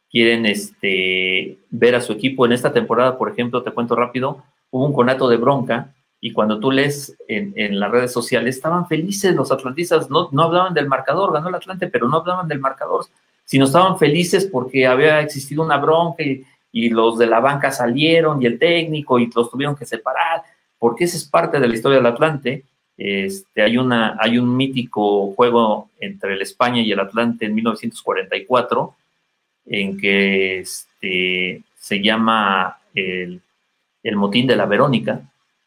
[SPEAKER 2] quieren ver a su equipo. En esta temporada, por ejemplo, te cuento rápido, hubo un conato de bronca y cuando tú lees en las redes sociales, estaban felices los atlantistas, no hablaban del marcador, ganó el Atlante, pero no hablaban del marcador, sino estaban felices porque había existido una bronca y los de la banca salieron y el técnico y los tuvieron que separar, porque esa es parte de la historia del Atlante. Hay un mítico juego entre el España y el Atlante en 1944, en que se llama el motín de la Verónica,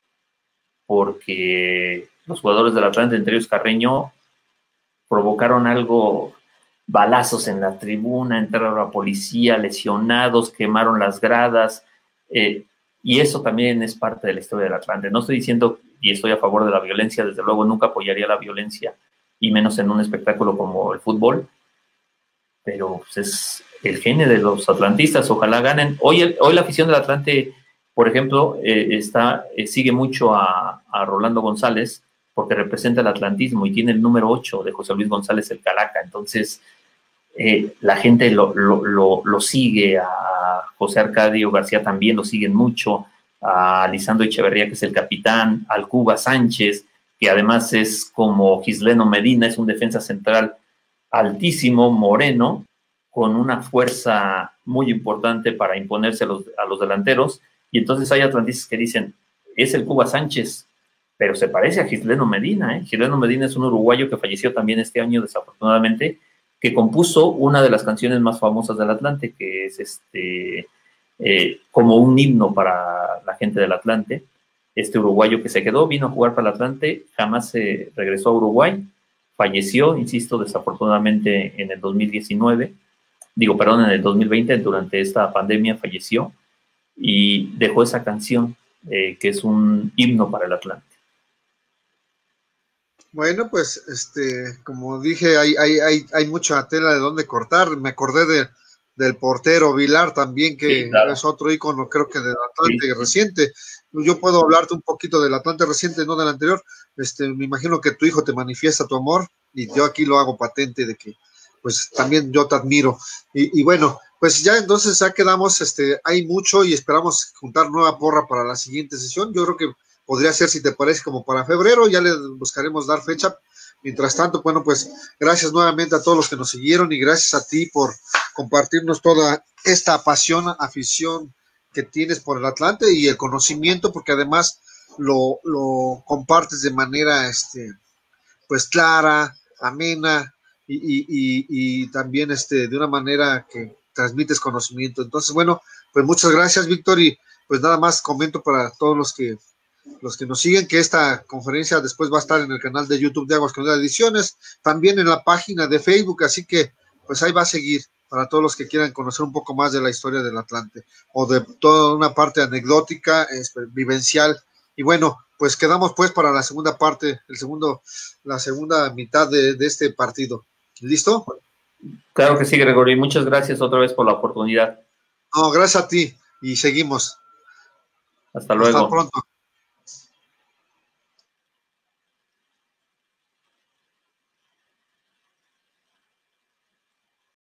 [SPEAKER 2] porque los jugadores del Atlante, entre ellos Carreño, provocaron algo, balazos en la tribuna, entraron a la policía, lesionados, quemaron las gradas, y eso también es parte de la historia del Atlante. No estoy diciendo, y estoy a favor de la violencia, desde luego nunca apoyaría la violencia, y menos en un espectáculo como el fútbol, pero pues, es el genio de los atlantistas, ojalá ganen. Hoy la afición del Atlante, por ejemplo, sigue mucho a Rolando González, porque representa el atlantismo y tiene el número 8 de José Luis González, el Calaca. Entonces, la gente lo sigue, a José Arcadio García también lo siguen mucho, a Lisandro Echeverría, que es el capitán, al Cuba Sánchez, que además es como Gisleno Medina, es un defensa central altísimo, moreno, con una fuerza muy importante para imponerse a los delanteros. Y entonces hay atlantistas que dicen, es el Cuba Sánchez, pero se parece a Gisleno Medina. Gisleno Medina es un uruguayo que falleció también este año, desafortunadamente, que compuso una de las canciones más famosas del Atlante, que es como un himno para la gente del Atlante. Este uruguayo que se quedó, vino a jugar para el Atlante, jamás se regresó a Uruguay, falleció, insisto, desafortunadamente en el 2019, en el 2020, durante esta pandemia falleció, y dejó esa canción, que es un himno para el Atlante.
[SPEAKER 1] Bueno, pues, como dije, hay mucha tela de dónde cortar. Me acordé del portero Vilar también, que sí, claro, es otro ícono, creo que del Atlante, sí, reciente. Yo puedo hablarte un poquito del Atlante reciente, no del anterior. Me imagino que tu hijo te manifiesta tu amor, y yo aquí lo hago patente de que, pues, también yo te admiro. Y bueno, pues ya entonces ya quedamos, hay mucho y esperamos juntar nueva porra para la siguiente sesión. Yo creo que podría ser, si te parece, como para febrero, ya le buscaremos dar fecha. Mientras tanto, bueno, pues gracias nuevamente a todos los que nos siguieron y gracias a ti por compartirnos toda esta pasión, afición que tienes por el Atlante y el conocimiento, porque además lo compartes de manera, pues clara, amena y también de una manera que transmites conocimiento. Entonces, bueno, pues muchas gracias, Víctor, y pues nada más comento para todos los que nos siguen, que esta conferencia después va a estar en el canal de YouTube de Aguas Candela Ediciones, también en la página de Facebook, así que pues ahí va a seguir para todos los que quieran conocer un poco más de la historia del Atlante, o de toda una parte anecdótica, vivencial, y bueno, pues quedamos pues para la segunda parte, la segunda mitad de este partido. ¿Listo?
[SPEAKER 2] Claro que sí, Gregorio, y muchas gracias otra vez por la oportunidad.
[SPEAKER 1] No, gracias a ti, y seguimos.
[SPEAKER 2] Hasta luego.
[SPEAKER 1] Hasta pronto.